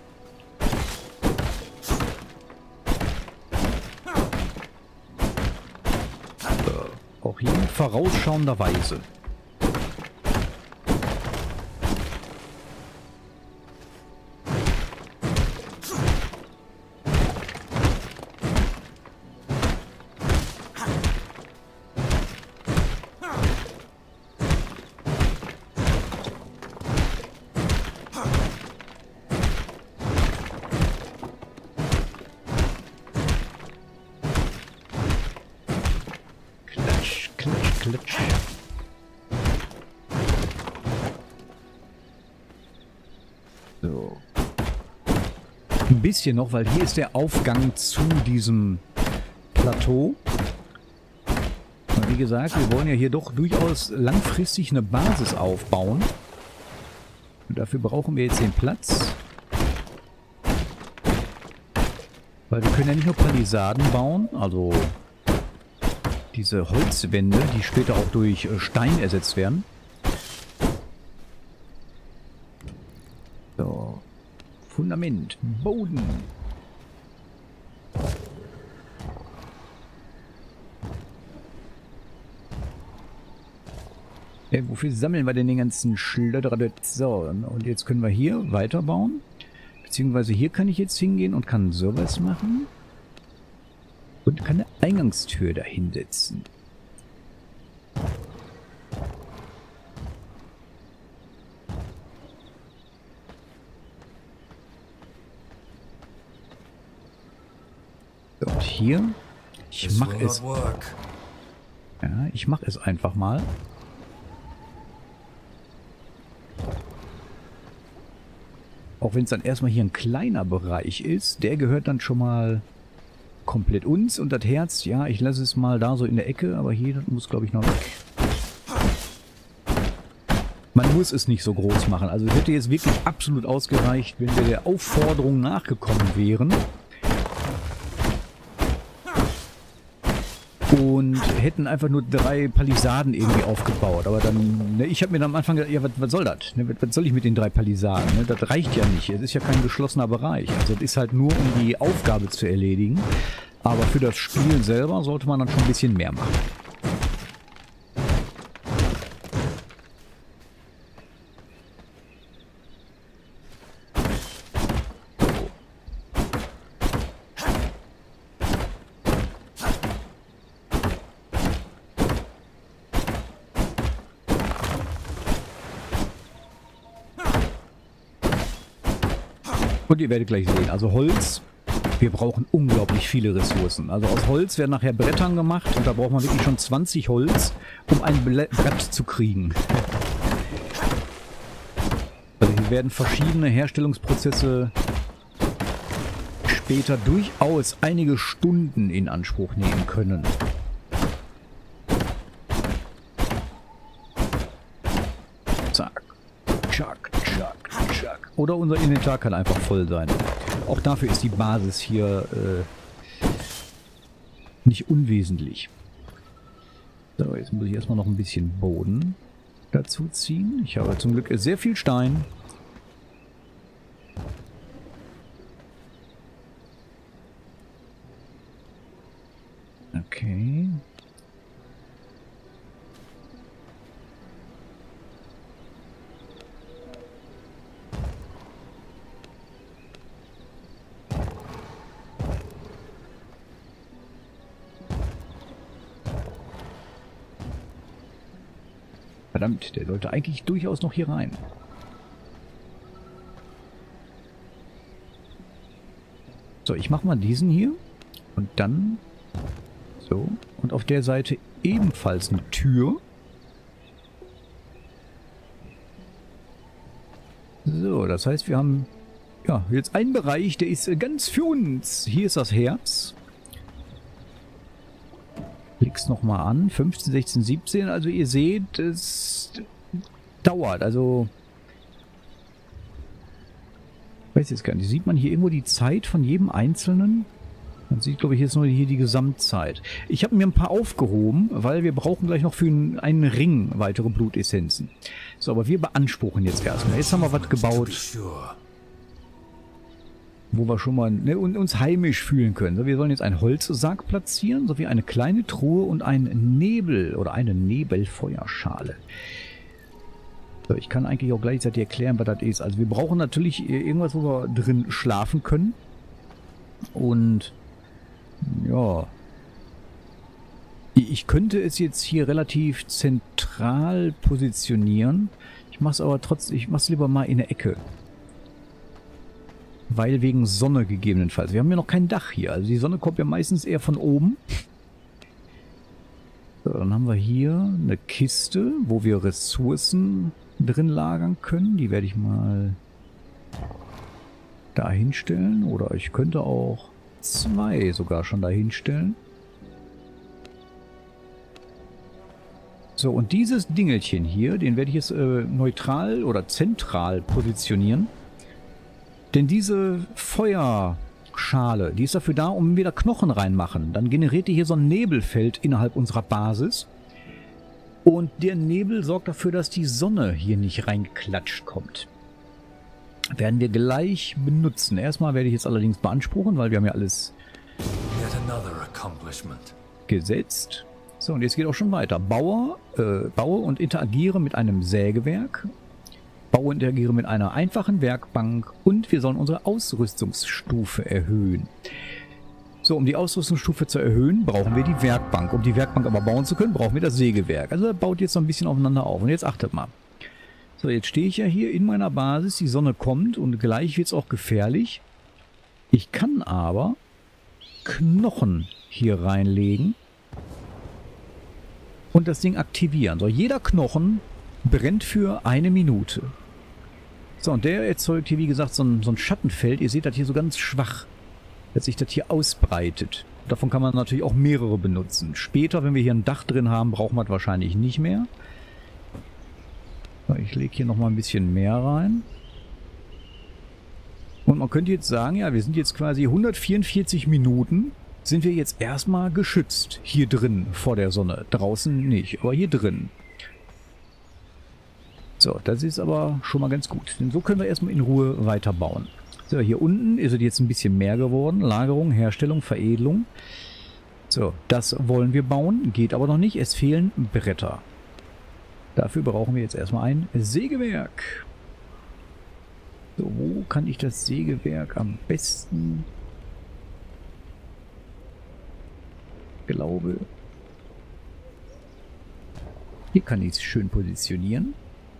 Auch hier vorausschauenderweise. So. Ein bisschen noch, weil hier ist der Aufgang zu diesem Plateau. Und wie gesagt, wir wollen ja hier doch durchaus langfristig eine Basis aufbauen. Und dafür brauchen wir jetzt den Platz. Weil wir können ja nicht nur Palisaden bauen, also diese Holzwände, die später auch durch Stein ersetzt werden. So. Fundament, Boden. Wofür sammeln wir denn den ganzen Schlöderer? So, und jetzt können wir hier weiterbauen. Beziehungsweise hier kann ich jetzt hingehen und kann sowas machen. Und kann eine Eingangstür dahin setzen. So, und hier, ich mache es. Ja, ich mache es einfach mal. Auch wenn es dann erstmal hier ein kleiner Bereich ist, der gehört dann schon mal komplett uns. Und das Herz, ja, ich lasse es mal da so in der Ecke, aber hier, das muss, glaube ich, noch weg. Man muss es nicht so groß machen. Also es hätte jetzt wirklich absolut ausgereicht, wenn wir der Aufforderung nachgekommen wären. Und hätten einfach nur 3 Palisaden irgendwie aufgebaut. Aber dann, ne, ich habe mir dann am Anfang gedacht, ja, was soll das? Ne, was soll ich mit den 3 Palisaden? Ne, das reicht ja nicht. Es ist ja kein geschlossener Bereich. Also es ist halt nur, um die Aufgabe zu erledigen. Aber für das Spiel selber sollte man dann schon ein bisschen mehr machen. Und ihr werdet gleich sehen, also Holz, wir brauchen unglaublich viele Ressourcen. Also aus Holz werden nachher Brettern gemacht und da braucht man wirklich schon 20 Holz, um ein Brett zu kriegen. werden verschiedene Herstellungsprozesse später durchaus einige Stunden in Anspruch nehmen können. Zack, tschack, tschack, tschack. Oder unser Inventar kann einfach voll sein. Auch dafür ist die Basis hier nicht unwesentlich. So, jetzt muss ich erstmal noch ein bisschen Boden dazu ziehen. Ich habe zum Glück sehr viel Stein. Okay. Verdammt, der sollte eigentlich durchaus noch hier rein. So, ich mache mal diesen hier. Und dann so. Und auf der Seite ebenfalls eine Tür. So, das heißt, wir haben ja jetzt einen Bereich, der ist ganz für uns. Hier ist das Herz. Klick's nochmal an. 15, 16, 17. Also ihr seht, es dauert. Also ich weiß jetzt gar nicht. Sieht man hier irgendwo die Zeit von jedem Einzelnen? Man sieht, glaube ich, jetzt nur hier die Gesamtzeit. Ich habe mir ein paar aufgehoben, weil wir brauchen gleich noch für einen Ring weitere Blutessenzen. So, aber wir beanspruchen jetzt erstmal. Jetzt haben wir was gebaut, wo wir schon mal uns heimisch fühlen können. So, wir sollen jetzt einen Holzsack platzieren, sowie eine kleine Truhe und einen Nebel oder eine Nebelfeuerschale. So, ich kann eigentlich auch gleichzeitig erklären, was das ist. Also wir brauchen natürlich irgendwas, wo wir drin schlafen können. Und ja, ich könnte es jetzt hier relativ zentral positionieren. Ich mache es aber trotzdem, ich mache es lieber mal in der Ecke. Weil wegen Sonne gegebenenfalls. Wir haben ja noch kein Dach hier. Also die Sonne kommt ja meistens eher von oben. So, dann haben wir hier eine Kiste, wo wir Ressourcen drin lagern können. Die werde ich mal da hinstellen. Oder ich könnte auch 2 sogar schon da hinstellen. So, und dieses Dingelchen hier, den werde ich jetzt neutral oder zentral positionieren. Denn diese Feuerschale, die ist dafür da, um wieder Knochen reinmachen. Dann generiert die hier so ein Nebelfeld innerhalb unserer Basis. Und der Nebel sorgt dafür, dass die Sonne hier nicht reingeklatscht kommt. Werden wir gleich benutzen. Erstmal werde ich jetzt allerdings beanspruchen, weil wir haben ja alles gesetzt. So, und jetzt geht auch schon weiter. Baue und interagiere mit einem Sägewerk. Baue und interagiere mit einer einfachen Werkbank. Und wir sollen unsere Ausrüstungsstufe erhöhen. So, um die Ausrüstungsstufe zu erhöhen, brauchen wir die Werkbank. Um die Werkbank aber bauen zu können, brauchen wir das Sägewerk. Also baut jetzt so ein bisschen aufeinander auf. Und jetzt achtet mal. So, jetzt stehe ich ja hier in meiner Basis. Die Sonne kommt und gleich wird es auch gefährlich. Ich kann aber Knochen hier reinlegen und das Ding aktivieren. So, jeder Knochen brennt für 1 Minute. So, und der erzeugt hier, wie gesagt, so ein Schattenfeld. Ihr seht das hier so ganz schwach, dass sich das hier ausbreitet. Davon kann man natürlich auch mehrere benutzen. Später, wenn wir hier ein Dach drin haben, brauchen wir das wahrscheinlich nicht mehr. So, ich lege hier nochmal ein bisschen mehr rein. Und man könnte jetzt sagen, ja, wir sind jetzt quasi 144 Minuten, sind wir jetzt erstmal geschützt. Hier drin vor der Sonne. Draußen nicht, aber hier drin. So, das ist aber schon mal ganz gut. Denn so können wir erstmal in Ruhe weiterbauen. So, hier unten ist es jetzt ein bisschen mehr geworden. Lagerung, Herstellung, Veredelung. So, das wollen wir bauen. Geht aber noch nicht. Es fehlen Bretter. Dafür brauchen wir jetzt erstmal ein Sägewerk. So, wo kann ich das Sägewerk am besten? Ich glaube, hier kann ich es schön positionieren.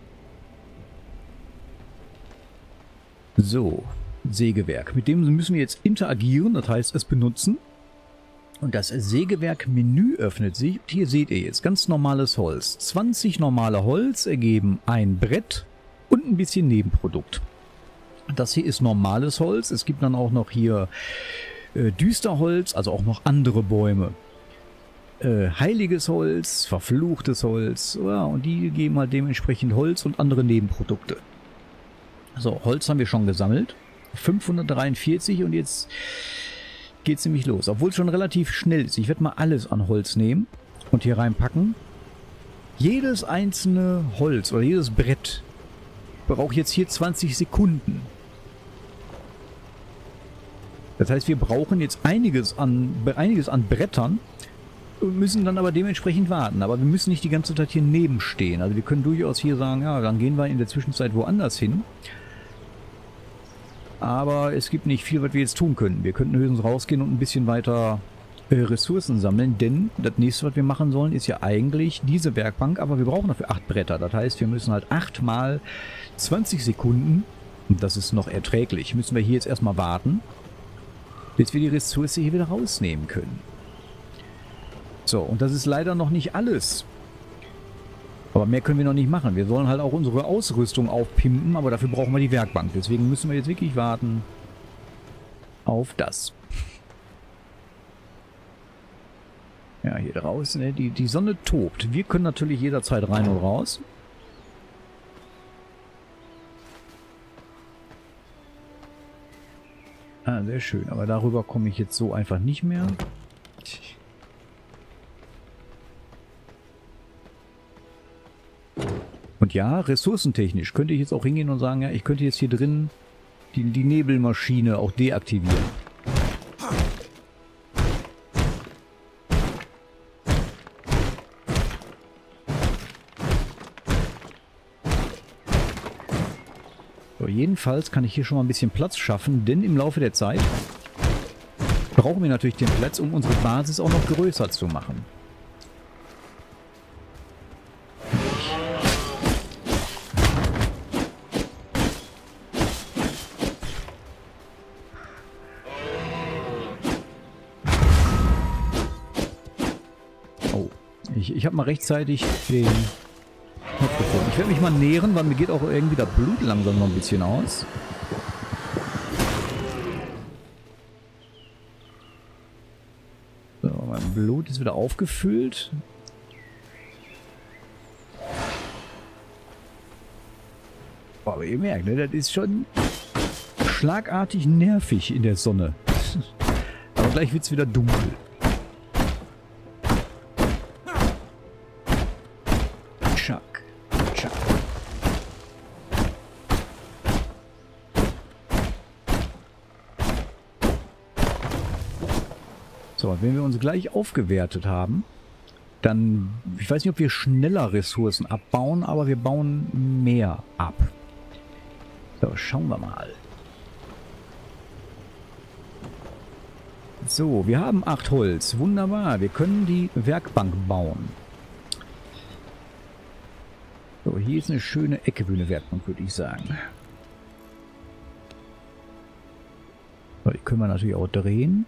So, Sägewerk. Mit dem müssen wir jetzt interagieren, das heißt es benutzen. Und das Sägewerk-Menü öffnet sich. Hier seht ihr jetzt ganz normales Holz. 20 normale Holz ergeben ein Brett. und ein bisschen Nebenprodukt. Das hier ist normales Holz. Es gibt dann auch noch hier Düsterholz, also auch noch andere Bäume. Heiliges Holz, verfluchtes Holz, ja, und die geben halt dementsprechend Holz und andere Nebenprodukte. So, Holz haben wir schon gesammelt. 543 und jetzt geht es nämlich los. Obwohl es schon relativ schnell ist. Ich werde mal alles an Holz nehmen und hier reinpacken. Jedes einzelne Holz oder jedes Brett braucht jetzt hier 20 Sekunden. Das heißt, wir brauchen jetzt einiges an Brettern, müssen dann aber dementsprechend warten. Aber wir müssen nicht die ganze Zeit hier nebenstehen. Also wir können durchaus hier sagen, ja, dann gehen wir in der Zwischenzeit woanders hin. Aber es gibt nicht viel, was wir jetzt tun können. Wir könnten höchstens rausgehen und ein bisschen weiter Ressourcen sammeln, denn das nächste, was wir machen sollen, ist ja eigentlich diese Werkbank, aber wir brauchen dafür 8 Bretter. Das heißt, wir müssen halt 8 mal 20 Sekunden, und das ist noch erträglich, müssen wir hier jetzt erstmal warten, bis wir die Ressource hier wieder rausnehmen können. So, und das ist leider noch nicht alles. Aber mehr können wir noch nicht machen. Wir sollen halt auch unsere Ausrüstung aufpimpen, aber dafür brauchen wir die Werkbank. Deswegen müssen wir jetzt wirklich warten auf das. Ja, hier draußen, ne? Die Sonne tobt. Wir können natürlich jederzeit rein und raus. Ah, sehr schön. Aber darüber komme ich jetzt so einfach nicht mehr. Und ja, ressourcentechnisch könnte ich jetzt auch hingehen und sagen, ja, ich könnte jetzt hier drin die Nebelmaschine auch deaktivieren. So, jedenfalls kann ich hier schon mal ein bisschen Platz schaffen, denn im Laufe der Zeit brauchen wir natürlich den Platz, um unsere Basis auch noch größer zu machen. Ich habe mal rechtzeitig den Knopf gefunden. Ich werde mich mal nähren, weil mir geht auch irgendwie das Blut langsam noch ein bisschen aus. So, mein Blut ist wieder aufgefüllt. Boah, aber ihr merkt, ne, das ist schon schlagartig nervig in der Sonne. Aber gleich wird es wieder dunkel. So, wenn wir uns gleich aufgewertet haben, dann, ich weiß nicht, ob wir schneller Ressourcen abbauen, aber wir bauen mehr ab. So, schauen wir mal. So, wir haben 8 Holz. Wunderbar, wir können die Werkbank bauen. So, hier ist eine schöne Ecke für eine Werkbank, würde ich sagen. So, die können wir natürlich auch drehen.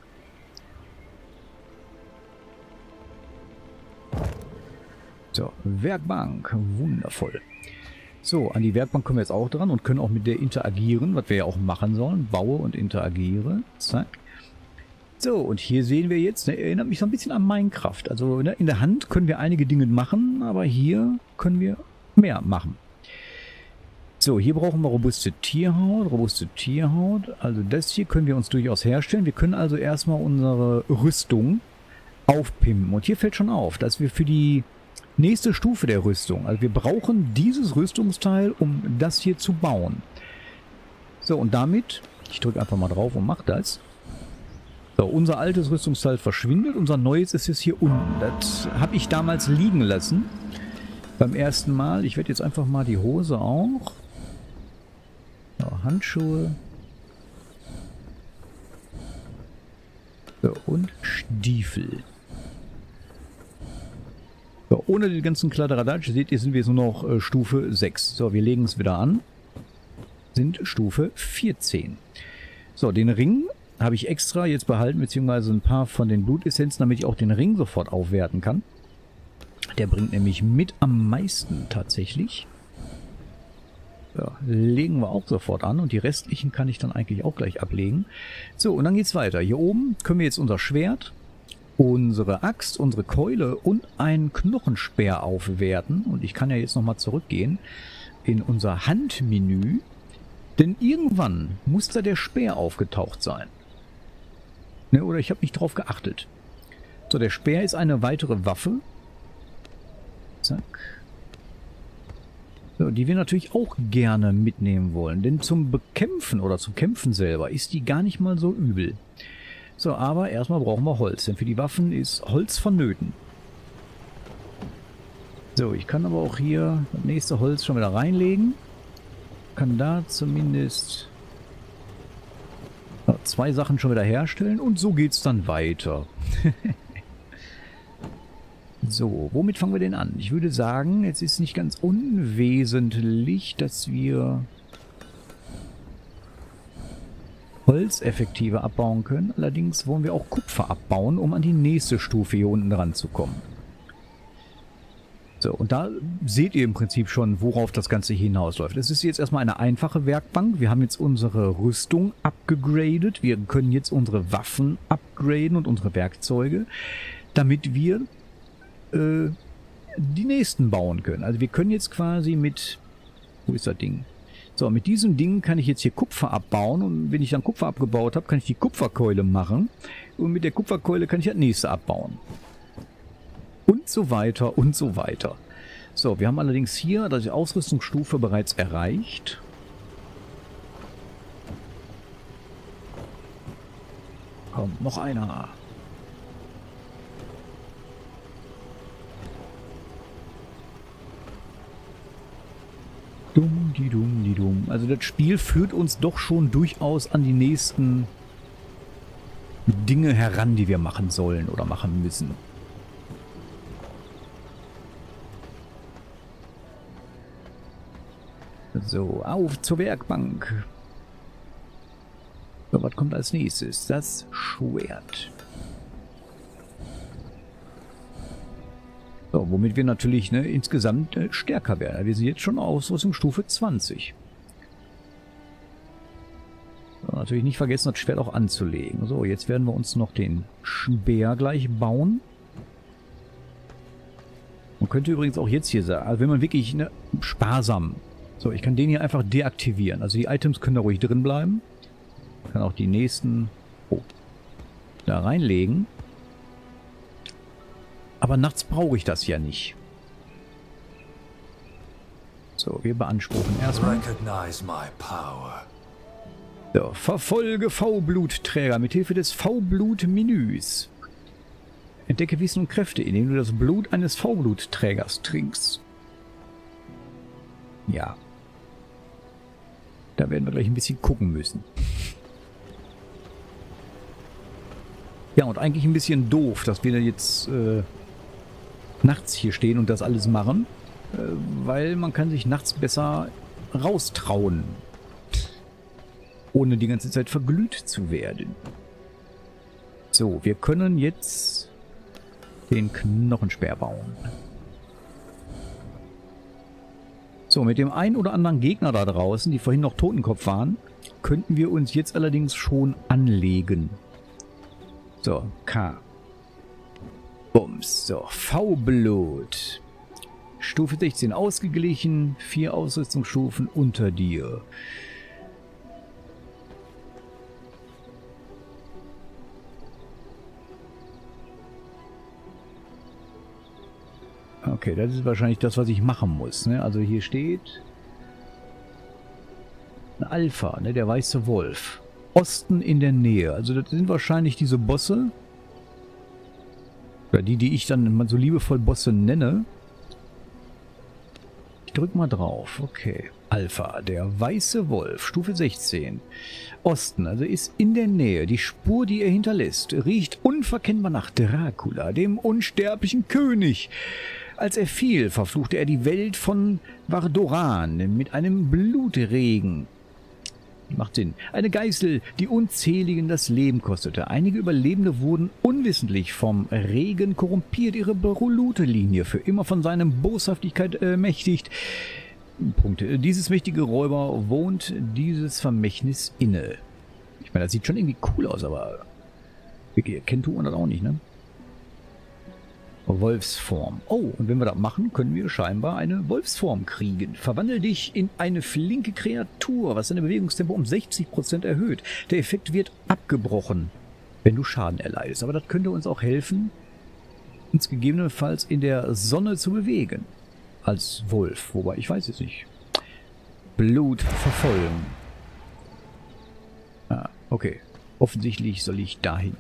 So, Werkbank, wundervoll. So, an die Werkbank kommen wir jetzt auch dran und können auch mit der interagieren, was wir ja auch machen sollen. Baue und interagiere. Zack. So, und hier sehen wir jetzt, ne, erinnert mich so ein bisschen an Minecraft. Also ne, in der Hand können wir einige Dinge machen, aber hier können wir mehr machen. So, hier brauchen wir robuste Tierhaut. Also das hier können wir uns durchaus herstellen. Wir können also erstmal unsere Rüstung aufpimpen. Und hier fällt schon auf, dass wir für die nächste Stufe der Rüstung, also wir brauchen dieses Rüstungsteil, um das hier zu bauen. So, und damit, ich drücke einfach mal drauf und mache das. So, unser altes Rüstungsteil verschwindet, unser neues ist jetzt hier unten. Das habe ich damals liegen lassen. Beim ersten Mal. Ich werde jetzt einfach mal die Hose auch. So, Handschuhe. So, und Stiefel. So, ohne den ganzen Kladderadatsch, seht ihr, sind wir jetzt nur noch Stufe 6. So, wir legen es wieder an. Sind Stufe 14. So, den Ring habe ich extra jetzt behalten, beziehungsweise ein paar von den Blutessenzen, damit ich auch den Ring sofort aufwerten kann. Der bringt nämlich mit am meisten tatsächlich. Ja, legen wir auch sofort an und die restlichen kann ich dann eigentlich auch gleich ablegen. So, und dann geht's weiter. Hier oben können wir jetzt unser Schwert, unsere Axt, unsere Keule und einen Knochenspeer aufwerten. Und ich kann ja jetzt nochmal zurückgehen in unser Handmenü, denn irgendwann muss da der Speer aufgetaucht sein. Ne, oder ich habe nicht drauf geachtet. So, der Speer ist eine weitere Waffe. Zack. So, die wir natürlich auch gerne mitnehmen wollen, denn zum Bekämpfen oder zum Kämpfen selber ist die gar nicht mal so übel. So, aber erstmal brauchen wir Holz, denn für die Waffen ist Holz vonnöten. So, ich kann aber auch hier das nächste Holz schon wieder reinlegen. Kann da zumindest 2 Sachen schon wieder herstellen und so geht es dann weiter. So, womit fangen wir denn an? Ich würde sagen, es ist nicht ganz unwesentlich, dass wir Holz effektiver abbauen können. Allerdings wollen wir auch Kupfer abbauen, um an die nächste Stufe hier unten ranzukommen. So, und da seht ihr im Prinzip schon, worauf das Ganze hinausläuft. Es ist jetzt erstmal eine einfache Werkbank. Wir haben jetzt unsere Rüstung abgegradet. Wir können jetzt unsere Waffen upgraden und unsere Werkzeuge, damit wir die nächsten bauen können. Also wir können jetzt quasi mit... Wo ist das Ding? So, mit diesem Ding kann ich jetzt hier Kupfer abbauen und wenn ich dann Kupfer abgebaut habe, kann ich die Kupferkeule machen und mit der Kupferkeule kann ich das nächste abbauen. Und so weiter und so weiter. So, wir haben allerdings hier die Ausrüstungsstufe bereits erreicht. Komm, noch einer. Dumm, die dumm, die dumm. Also das Spiel führt uns doch schon durchaus an die nächsten Dinge heran, die wir machen sollen oder machen müssen. So, auf zur Werkbank. So, was kommt als nächstes? Das Schwert. So, womit wir natürlich insgesamt stärker werden. Wir sind jetzt schon Ausrüstungsstufe 20. So, natürlich nicht vergessen, das Schwert auch anzulegen. So, jetzt werden wir uns noch den Speer gleich bauen. Man könnte übrigens auch jetzt hier sagen, also wenn man wirklich sparsam... So, ich kann den hier einfach deaktivieren. Also die Items können da ruhig drin bleiben. Ich kann auch die nächsten da reinlegen. Aber nachts brauche ich das ja nicht. So, wir beanspruchen erstmal. So, verfolge V-Blutträger mit Hilfe des V-Blut-Menüs. Entdecke Wissen und Kräfte, indem du das Blut eines V-Blutträgers trinkst. Ja. Da werden wir gleich ein bisschen gucken müssen. Ja, und eigentlich ein bisschen doof, dass wir jetzt nachts hier stehen und das alles machen, weil man kann sich nachts besser raustrauen, ohne die ganze Zeit verglüht zu werden. So, wir können jetzt den Knochenspeer bauen. So, mit dem einen oder anderen Gegner da draußen, die vorhin noch Totenkopf waren, könnten wir uns jetzt allerdings schon anlegen. So, K. Bums. So, V-Blut. Stufe 16 ausgeglichen. 4 Ausrüstungsstufen unter dir. Okay, das ist wahrscheinlich das, was ich machen muss. Ne? Also hier steht ein Alpha, ne? Der weiße Wolf. Osten in der Nähe. Also das sind wahrscheinlich diese Bosse. Oder die ich dann mal so liebevoll Bosse nenne. Ich drück mal drauf. Okay. Alpha, der weiße Wolf, Stufe 16. Osten, also ist in der Nähe. Die Spur, die er hinterlässt, riecht unverkennbar nach Dracula, dem unsterblichen König. Als er fiel, verfluchte er die Welt von Vardoran mit einem Blutregen. Macht Sinn. Eine Geißel, die Unzähligen das Leben kostete. Einige Überlebende wurden unwissentlich vom Regen korrumpiert, ihre Blutlinie für immer von seinem Boshaftigkeit ermächtigt. Punkte. Dieses mächtige Räuber wohnt dieses Vermächtnis inne. Ich meine, das sieht schon irgendwie cool aus, aber kennt tut man das auch nicht, ne? Wolfsform. Oh, und wenn wir das machen, können wir scheinbar eine Wolfsform kriegen. Verwandel dich in eine flinke Kreatur, was deine Bewegungstempo um 60% erhöht. Der Effekt wird abgebrochen, wenn du Schaden erleidest. Aber das könnte uns auch helfen, uns gegebenenfalls in der Sonne zu bewegen. Als Wolf. Wobei, ich weiß es nicht. Blut verfolgen. Ah, okay. Offensichtlich soll ich dahin.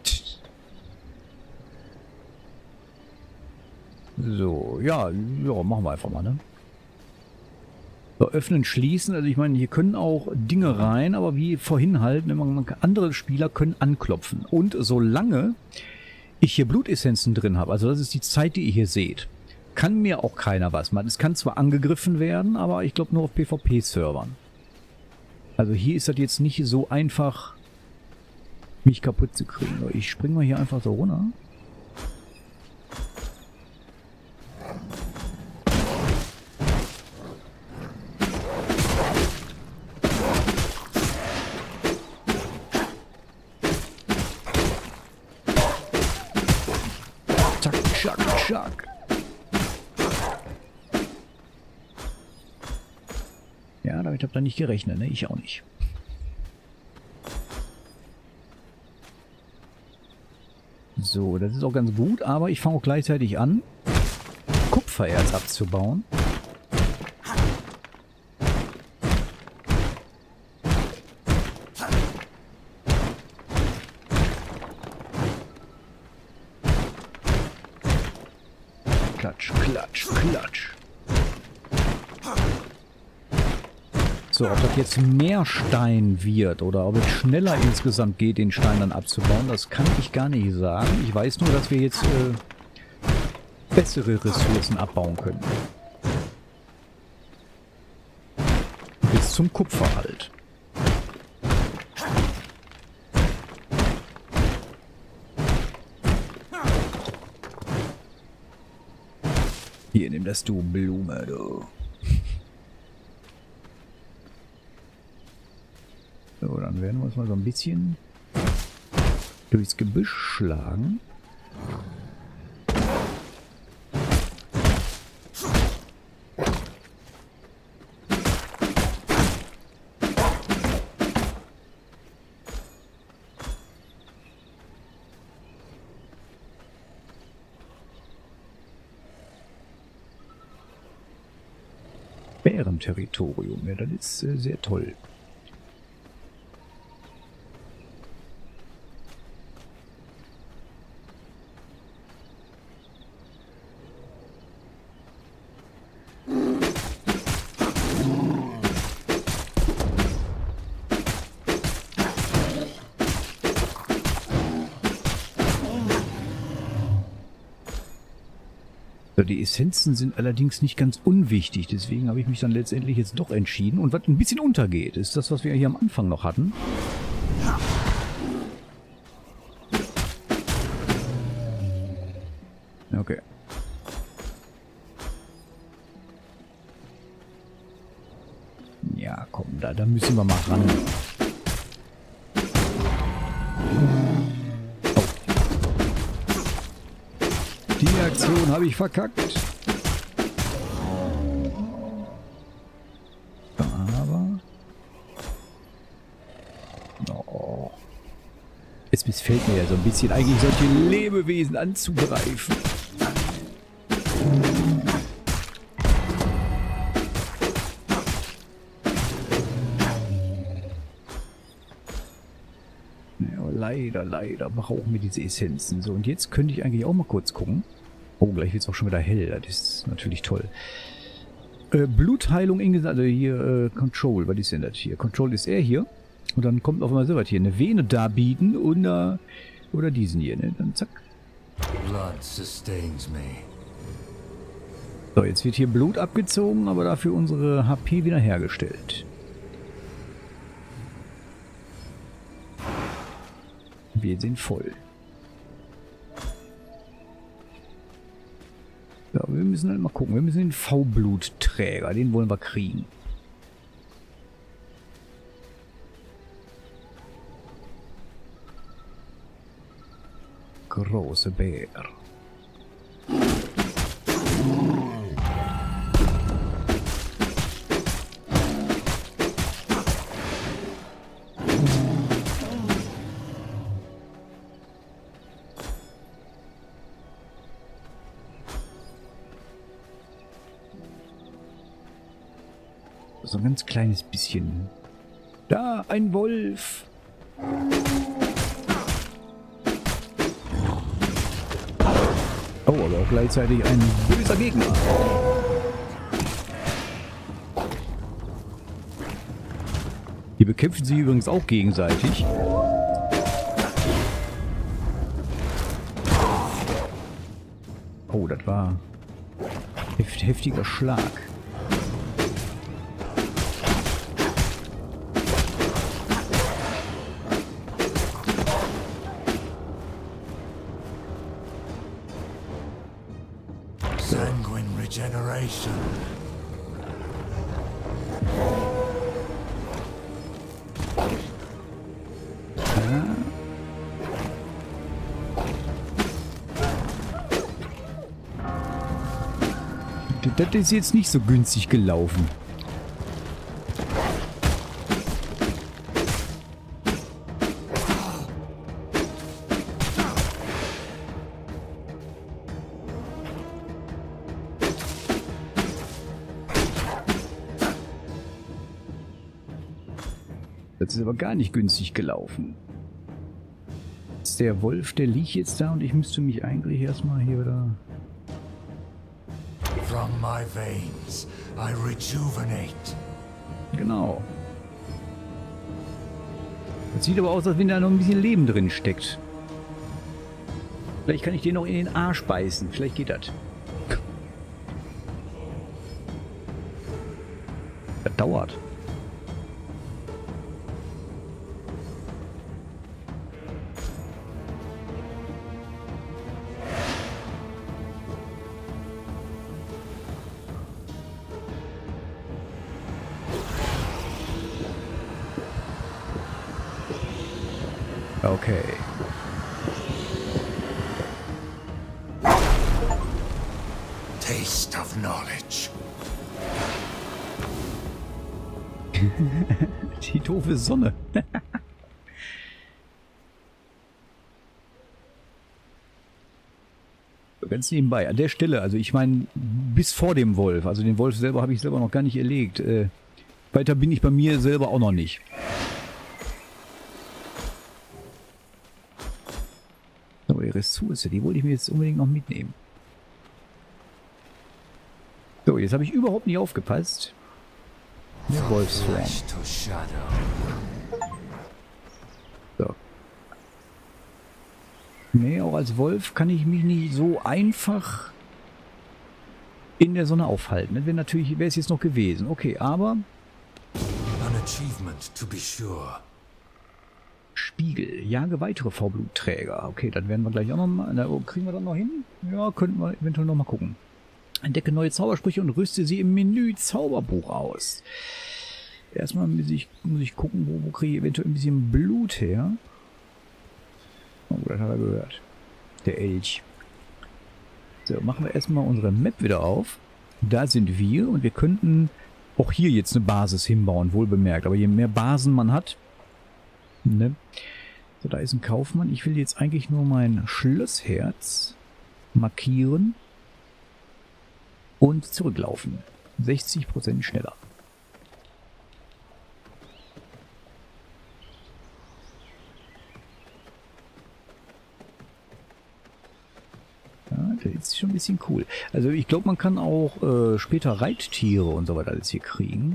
So, ja, machen wir einfach mal, ne? So, öffnen, schließen. Also ich meine, hier können auch Dinge rein, aber wie vorhin halt, andere Spieler können anklopfen. Und solange ich hier Blutessenzen drin habe, also das ist die Zeit, die ihr hier seht, kann mir auch keiner was machen. Es kann zwar angegriffen werden, aber ich glaube nur auf PvP-Servern. Also hier ist das jetzt nicht so einfach, mich kaputt zu kriegen. Ich springe mal hier einfach so runter. Zack, tschack, tschack. Ja, damit habt ihr nicht gerechnet, ne? Ich auch nicht. So, das ist auch ganz gut, aber ich fange auch gleichzeitig an, Kupfererz abzubauen. Klatsch, klatsch, klatsch. So, ob das jetzt mehr Stein wird oder ob es schneller insgesamt geht, den Stein dann abzubauen, das kann ich gar nicht sagen. Ich weiß nur, dass wir jetzt bessere Ressourcen abbauen können. Bis zum Kupfer halt. Hier, nimm das du Blume, du. So, dann werden wir uns mal so ein bisschen durchs Gebüsch schlagen. Bärenterritorium, ja, das ist sehr toll. Die Essenzen sind allerdings nicht ganz unwichtig, deswegen habe ich mich dann letztendlich jetzt doch entschieden. Und was ein bisschen untergeht, ist das, was wir hier am Anfang noch hatten. Okay. Ja, komm, da müssen wir mal ran. Die Aktion habe ich verkackt. Aber... Oh. Es missfällt mir ja so ein bisschen, eigentlich solche Lebewesen anzugreifen. Leider brauchen wir diese Essenzen. So, und jetzt könnte ich eigentlich auch mal kurz gucken. Oh, gleich wird es auch schon wieder hell. Das ist natürlich toll. Blutheilung, also hier Control. Was ist denn das hier? Control ist er hier. Und dann kommt auf einmal so was hier. Eine Vene darbieten oder diesen hier. Ne? Dann zack. So, jetzt wird hier Blut abgezogen, aber dafür unsere HP wiederhergestellt. Wir sind voll. Ja, wir müssen halt mal gucken. Wir müssen den V-Blutträger, den wollen wir kriegen. Große Bär. So ein ganz kleines bisschen. Da, ein Wolf. Oh, aber auch gleichzeitig ein böser Gegner. Die bekämpfen sich übrigens auch gegenseitig. Oh, das war heftiger Schlag. Sanguine regeneration. Das ist jetzt nicht so günstig gelaufen. Das ist aber gar nicht günstig gelaufen. Ist der Wolf, der liegt jetzt da und ich müsste mich eigentlich erstmal hier wieder... From my veins, I rejuvenate. Genau. Das sieht aber aus, als wenn da noch ein bisschen Leben drin steckt. Vielleicht kann ich den noch in den Arsch beißen. Vielleicht geht das. Das dauert. Okay. Taste of knowledge. Die doofe Sonne. So, ganz nebenbei, an der Stelle, also ich meine, bis vor dem Wolf, also den Wolf selber habe ich selber noch gar nicht erlegt. Weiter bin ich bei mir selber auch noch nicht. So, die Ressource, die wollte ich mir jetzt unbedingt noch mitnehmen. So, jetzt habe ich überhaupt nicht aufgepasst. Der Wolfsform. Flesh to shadow. So. Nee, auch als Wolf kann ich mich nicht so einfach in der Sonne aufhalten. Das wäre natürlich, wäre es jetzt noch gewesen. Okay, aber... An achievement to be sure. Spiegel. Jage weitere V-Blutträger. Okay, dann werden wir gleich auch noch mal... Na, kriegen wir das noch hin? Ja, könnten wir eventuell noch mal gucken. Entdecke neue Zaubersprüche und rüste sie im Menü Zauberbuch aus. Erstmal muss ich gucken, wo kriege ich eventuell ein bisschen Blut her. Oh, das hat er gehört. Der Elch. So, machen wir erstmal unsere Map wieder auf. Da sind wir und wir könnten auch hier jetzt eine Basis hinbauen, wohl bemerkt. Aber je mehr Basen man hat, ne? So, da ist ein Kaufmann. Ich will jetzt eigentlich nur mein Schlossherz markieren und zurücklaufen. 60% schneller. Ja, das ist schon ein bisschen cool. Also ich glaube, man kann auch später Reittiere und so weiter alles hier kriegen.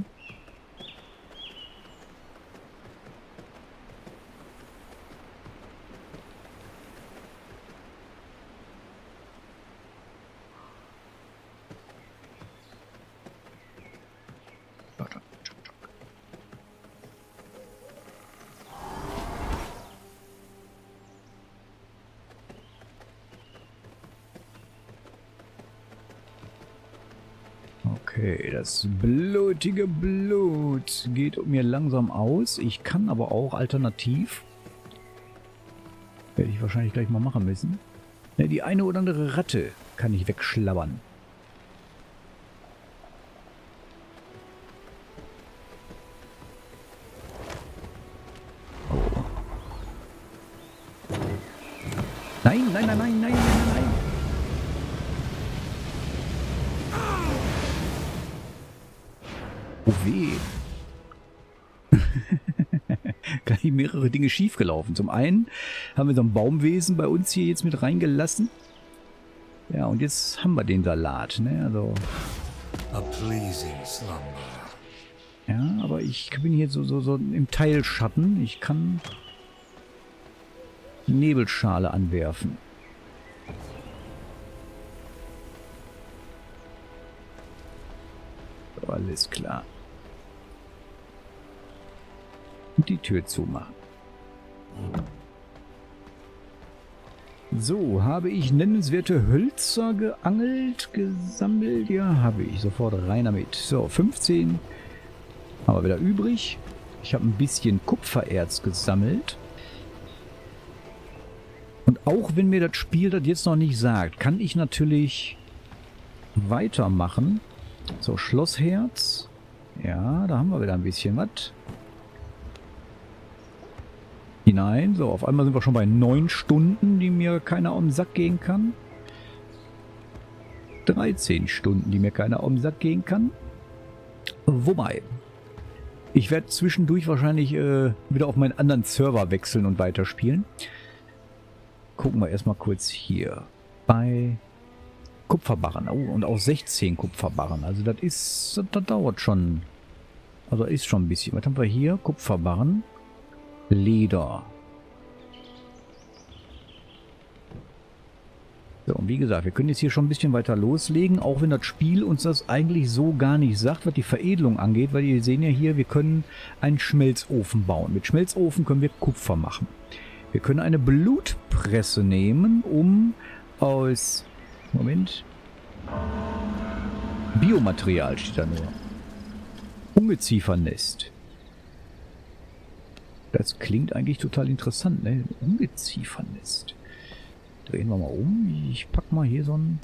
Okay, das blutige Blut geht mir langsam aus. Ich kann aber auch alternativ, werde ich wahrscheinlich gleich mal machen müssen, ne, die eine oder andere Ratte kann ich wegschlabbern. Oh. Nein, nein, nein, nein, nein, nein, nein. Oh weh. Gar nicht mehrere Dinge schiefgelaufen. Zum einen haben wir so ein Baumwesen bei uns hier jetzt mit reingelassen. Ja, und jetzt haben wir den Salat, ne? Also. A pleasing slumber. Ja, aber ich bin hier so im Teilschatten. Ich kann die Nebelschale anwerfen. So, alles klar. Und die Tür zumachen. So, habe ich nennenswerte Hölzer geangelt, gesammelt? Ja, habe ich. Sofort rein damit. So, 15 haben wir wieder übrig. Ich habe ein bisschen Kupfererz gesammelt. Und auch wenn mir das Spiel das jetzt noch nicht sagt, kann ich natürlich weitermachen. So, Schlossherz. Ja, da haben wir wieder ein bisschen was. Hinein. So, auf einmal sind wir schon bei 9 Stunden, die mir keiner auf den Sack gehen kann. 13 Stunden, die mir keiner auf den Sack gehen kann. Wobei, ich werde zwischendurch wahrscheinlich wieder auf meinen anderen Server wechseln und weiterspielen. Gucken wir erstmal kurz hier. Bei Kupferbarren. Oh, und auch 16 Kupferbarren. Also das dauert schon. Also ist schon ein bisschen. Was haben wir hier? Kupferbarren. Leder. So, und wie gesagt, wir können jetzt hier schon ein bisschen weiter loslegen, auch wenn das Spiel uns das eigentlich so gar nicht sagt, was die Veredelung angeht, weil ihr sehen ja hier, wir können einen Schmelzofen bauen. Mit Schmelzofen können wir Kupfer machen. Wir können eine Blutpresse nehmen, um aus... Moment. Biomaterial steht da nur. Ungeziefernest. Das klingt eigentlich total interessant, ne? Ungeziefernest. Drehen wir mal um. Ich pack mal hier so ein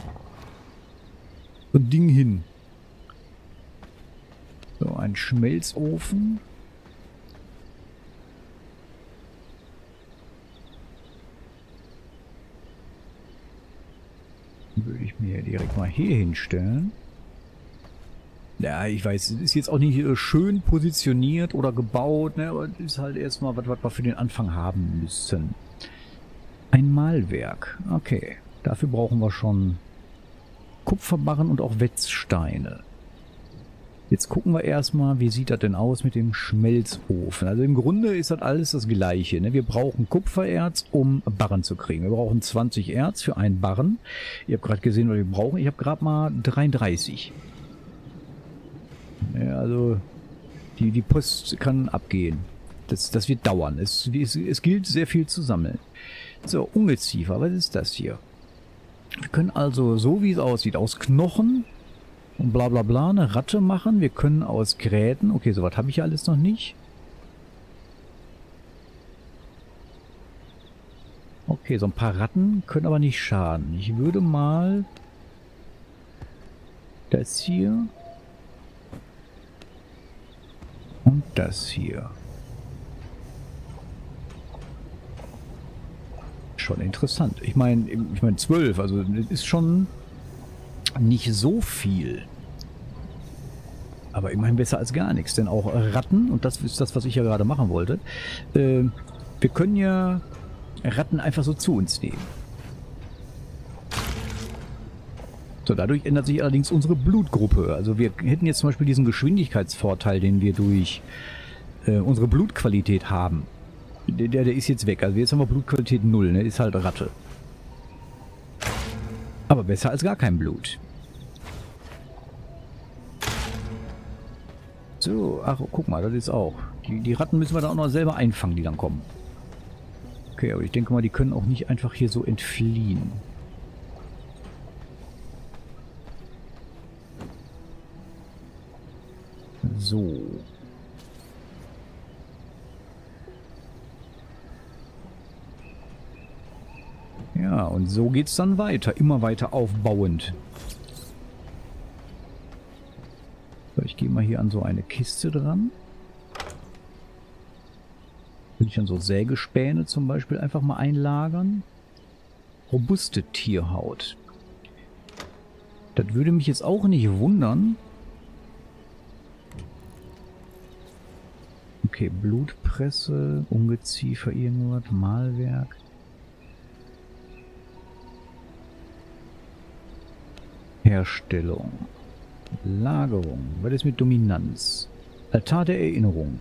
Ding hin. So, ein Schmelzofen. Würde ich mir direkt mal hier hinstellen. Ja, ich weiß, es ist jetzt auch nicht schön positioniert oder gebaut, ne, aber es ist halt erstmal was wir für den Anfang haben müssen. Ein Mahlwerk. Okay, dafür brauchen wir schon Kupferbarren und auch Wetzsteine. Jetzt gucken wir erstmal, wie sieht das denn aus mit dem Schmelzofen. Also im Grunde ist das alles das Gleiche, ne? Wir brauchen Kupfererz, um Barren zu kriegen. Wir brauchen 20 Erz für einen Barren. Ihr habt gerade gesehen, was wir brauchen. Ich habe gerade mal 33. Ja, also die Post kann abgehen. Das wird dauern. Es gilt sehr viel zu sammeln. So, Ungeziefer, was ist das hier? Wir können also, so wie es aussieht, aus Knochen und bla bla bla eine Ratte machen. Wir können aus Gräten, okay, sowas habe ich ja alles noch nicht. Okay, so ein paar Ratten können aber nicht schaden. Ich würde mal das hier und das hier. Schon interessant. Ich meine 12, also das ist schon nicht so viel. Aber immerhin besser als gar nichts. Denn auch Ratten, und das ist das, was ich ja gerade machen wollte, wir können ja Ratten einfach so zu uns nehmen. So, dadurch ändert sich allerdings unsere Blutgruppe. Also wir hätten jetzt zum Beispiel diesen Geschwindigkeitsvorteil, den wir durch unsere Blutqualität haben. Der ist jetzt weg. Also jetzt haben wir Blutqualität 0, ne? Ist halt Ratte. Aber besser als gar kein Blut. So, ach, guck mal, das ist auch. Die Ratten müssen wir dann auch noch selber einfangen, die dann kommen. Okay, aber ich denke mal, die können auch nicht einfach hier so entfliehen. So. Ja, und so geht's dann weiter. Immer weiter aufbauend. So, ich gehe mal hier an so eine Kiste dran. Würde ich dann so Sägespäne zum Beispiel einfach mal einlagern. Robuste Tierhaut. Das würde mich jetzt auch nicht wundern. Okay, Blutpresse, Ungeziefer, irgendwas, Mahlwerk. Herstellung. Lagerung. Was ist mit Dominanz? Altar der Erinnerung.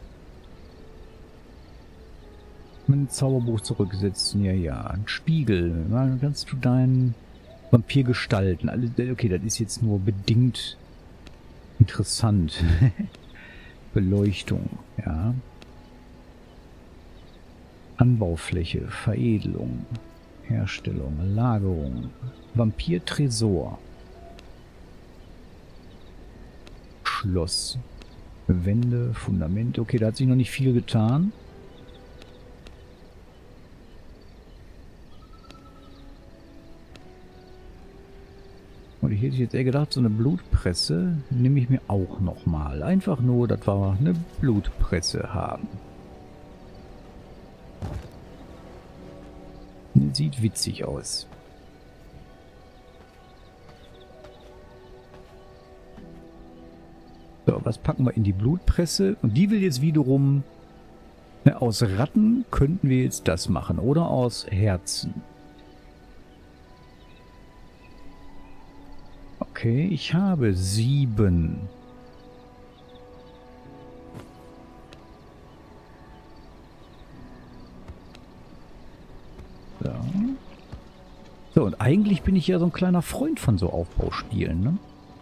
Mein Zauberbuch zurücksetzen. Ja, ja. Ein Spiegel. Dann kannst du deinen Vampir gestalten. Okay, das ist jetzt nur bedingt interessant. Beleuchtung. Ja. Anbaufläche. Veredelung. Herstellung. Lagerung. Vampir-Tresor. Schloss. Wände, Fundamente. Okay, da hat sich noch nicht viel getan. Und ich hätte jetzt eher gedacht, so eine Blutpresse nehme ich mir auch nochmal. Einfach nur, dass wir eine Blutpresse haben. Sieht witzig aus. So, was packen wir in die Blutpresse? Und die will jetzt wiederum... Ne, aus Ratten könnten wir jetzt das machen. Oder aus Herzen. Okay, ich habe 7. So. So, und eigentlich bin ich ja so ein kleiner Freund von so Aufbauspielen, ne?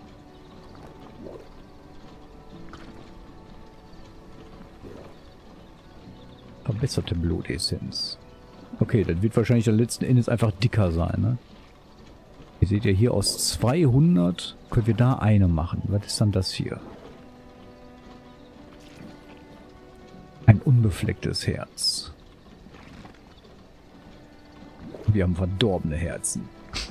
Verbesserte Blutessenz. Okay, das wird wahrscheinlich dann letzten Endes einfach dicker sein, ne? Ihr seht ja hier aus 200 können wir da eine machen. Was ist dann das hier? Ein unbeflecktes Herz. Wir haben verdorbene Herzen.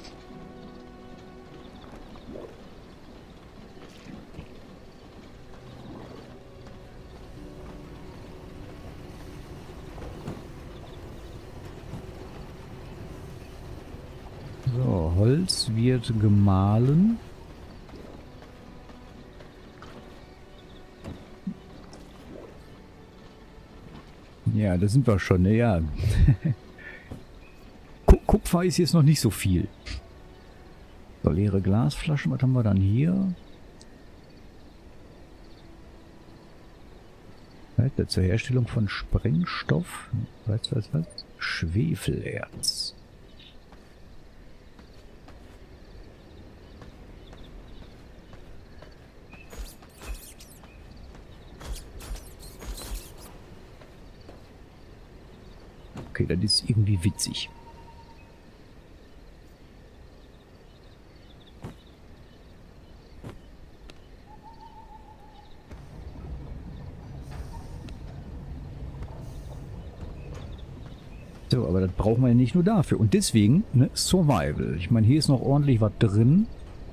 So, Holz wird gemahlen. Ja, da sind wir schon, ne? Ja. Kupfer ist jetzt noch nicht so viel. So, leere Glasflaschen, was haben wir dann hier? Weiter zur Herstellung von Sprengstoff. Was? Schwefelerz. Okay, das ist irgendwie witzig. So, aber das brauchen wir ja nicht nur dafür. Und deswegen, ne, Survival. Ich meine, hier ist noch ordentlich was drin.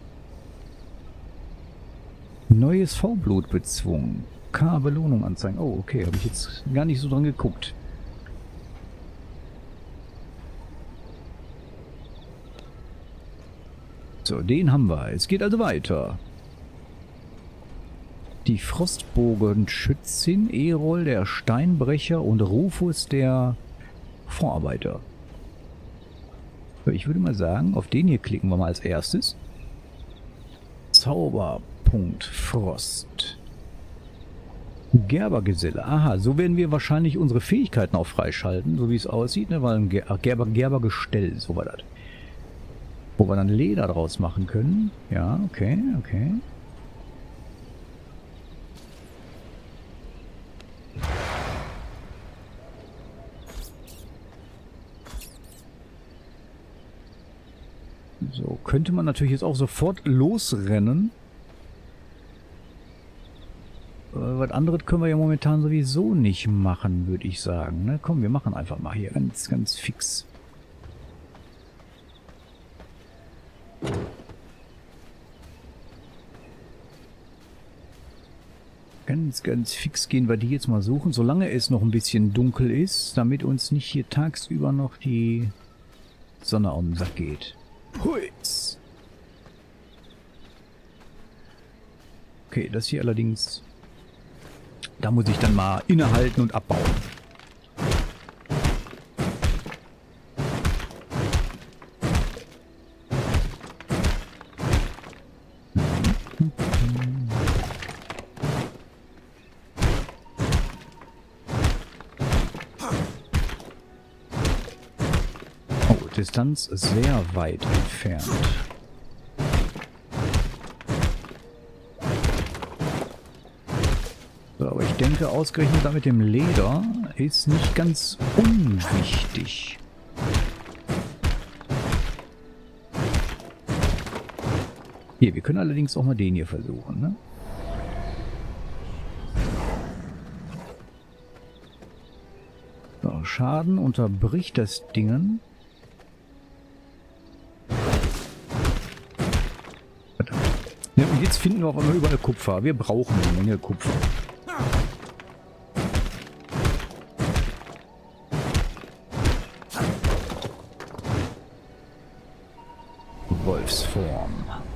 Neues V-Blut bezwungen. K-Belohnung anzeigen. Oh, okay, habe ich jetzt gar nicht so dran geguckt. So, den haben wir. Es geht also weiter. Die Frostbogenschützin, Erol der Steinbrecher und Rufus der Vorarbeiter. So, ich würde mal sagen, auf den hier klicken wir mal als erstes. Zauberpunkt Frost. Gerbergeselle. Aha, so werden wir wahrscheinlich unsere Fähigkeiten auch freischalten, so wie es aussieht, ne? Weil ein Gerbergestell, so war das. Wo wir dann Leder draus machen können. Ja, okay, okay. So, könnte man natürlich jetzt auch sofort losrennen. was anderes können wir ja momentan sowieso nicht machen, würde ich sagen. Ne? Komm, wir machen einfach mal hier ganz, ganz fix. Ganz, ganz fix gehen wir die jetzt mal suchen, solange es noch ein bisschen dunkel ist, damit uns nicht hier tagsüber noch die Sonne auf den Sack geht. Huiz. Okay, das hier allerdings, da muss ich dann mal innehalten und abbauen. Distanz sehr weit entfernt. So, aber ich denke, ausgerechnet da mit dem Leder ist nicht ganz unwichtig. Hier, wir können allerdings auch mal den hier versuchen, ne? So, Schaden unterbricht das Dingen. Ja, und jetzt finden wir auf einmal überall Kupfer. Wir brauchen eine Menge Kupfer. Wolfsform.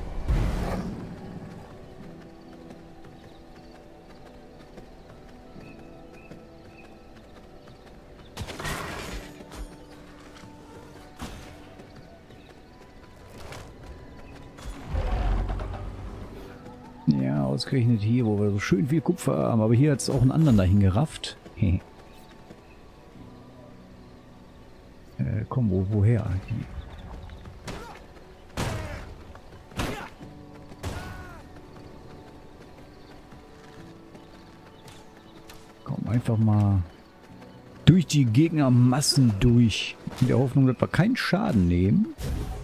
Ja, ausgerechnet hier, wo wir so schön viel Kupfer haben. Aber hier hat es auch einen anderen dahin gerafft. Komm, woher? Die. Komm, einfach mal durch die Gegnermassen durch. In der Hoffnung, dass wir keinen Schaden nehmen.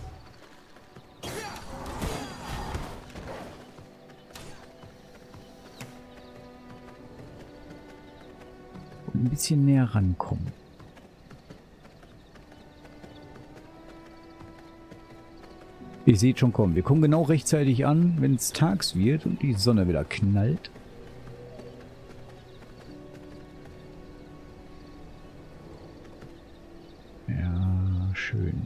Ein bisschen näher rankommen. Ihr seht schon, kommen. Wir kommen genau rechtzeitig an, wenn es tags wird und die Sonne wieder knallt. Ja, schön.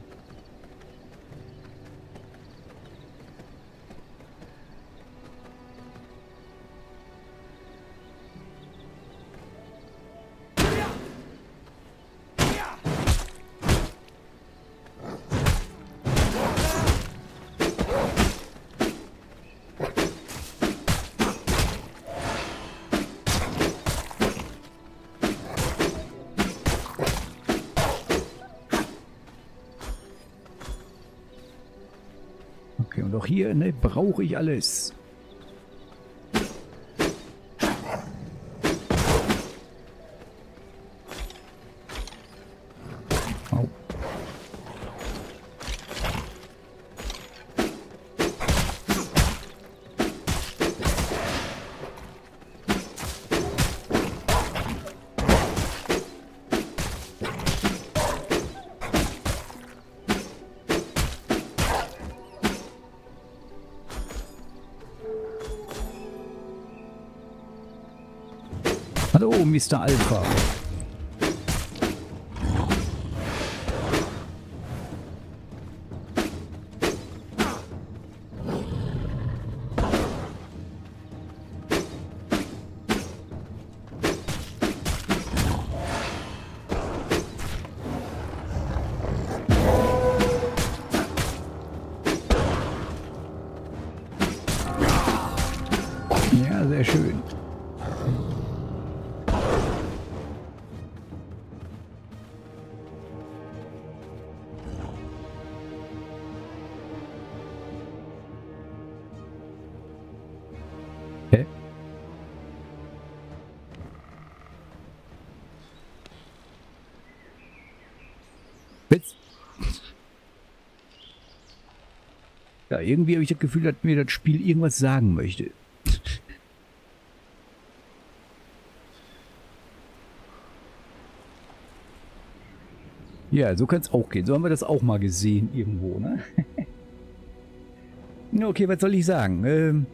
Okay, und auch hier, ne, brauche ich alles. Au. Hallo, Mr. Alpha. Ja, sehr schön. Hä? Jetzt? Ja, irgendwie habe ich das Gefühl, dass mir das Spiel irgendwas sagen möchte. Ja, so kann es auch gehen. So haben wir das auch mal gesehen irgendwo, ne? Okay, was soll ich sagen?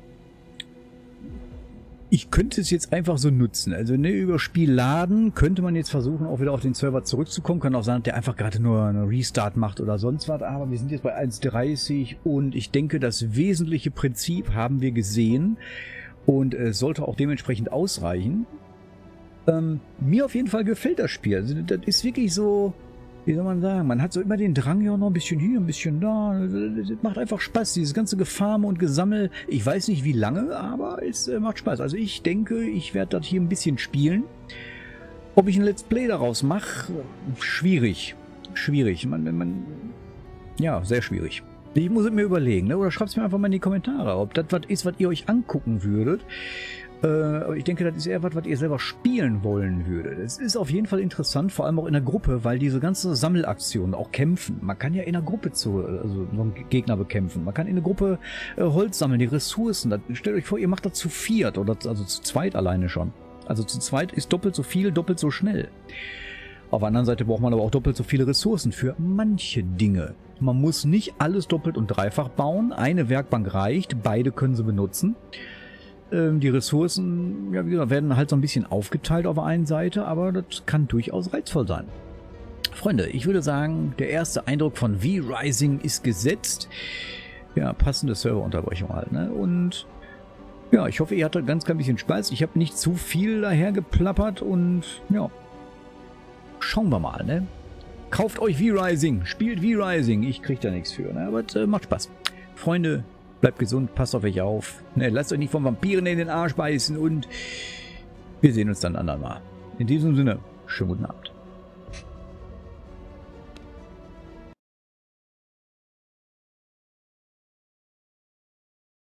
Ich könnte es jetzt einfach so nutzen. Also ne, über Spiel laden könnte man jetzt versuchen, auch wieder auf den Server zurückzukommen. Kann auch sein, dass der einfach gerade nur einen Restart macht oder sonst was. Aber wir sind jetzt bei 1.30 und ich denke, das wesentliche Prinzip haben wir gesehen. Und es sollte auch dementsprechend ausreichen. Mir auf jeden Fall gefällt das Spiel. Also das ist wirklich so, wie soll man sagen, man hat so immer den Drang, ja noch ein bisschen hier, ein bisschen da. Das macht einfach Spaß, dieses ganze Gefarme und Gesammel. Ich weiß nicht wie lange, aber es macht Spaß. Also ich denke, ich werde das hier ein bisschen spielen. Ob ich ein Let's Play daraus mache, schwierig. Schwierig. Ja, sehr schwierig. Ich muss es mir überlegen, ne? Oder schreibt es mir einfach mal in die Kommentare, ob das was ist, was ihr euch angucken würdet. Aber ich denke, das ist eher was ihr selber spielen wollen würdet. Es ist auf jeden Fall interessant, vor allem auch in der Gruppe, weil diese ganze Sammelaktion, auch kämpfen. Man kann ja in der Gruppe so einen Gegner bekämpfen. Man kann in der Gruppe Holz sammeln, die Ressourcen. Stellt euch vor, ihr macht das zu viert oder also zu zweit alleine schon. Also zu zweit ist doppelt so viel, doppelt so schnell. Auf der anderen Seite braucht man aber auch doppelt so viele Ressourcen für manche Dinge. Man muss nicht alles doppelt und dreifach bauen. Eine Werkbank reicht, beide können sie benutzen. Die Ressourcen, ja, wie gesagt, werden halt so ein bisschen aufgeteilt auf der einen Seite, aber das kann durchaus reizvoll sein. Freunde, ich würde sagen, der erste Eindruck von V-Rising ist gesetzt. Ja, passende Serverunterbrechung halt, ne? Und ja, ich hoffe, ihr hattet ganz klein bisschen Spaß. Ich habe nicht zu viel daher geplappert und ja, schauen wir mal, ne? Kauft euch V-Rising, spielt V-Rising. Ich kriege da nichts für, ne? Aber es macht Spaß. Freunde, bleibt gesund, passt auf euch auf. Ne, lasst euch nicht von Vampiren in den Arsch beißen und wir sehen uns dann ein andermal. In diesem Sinne, schönen guten Abend.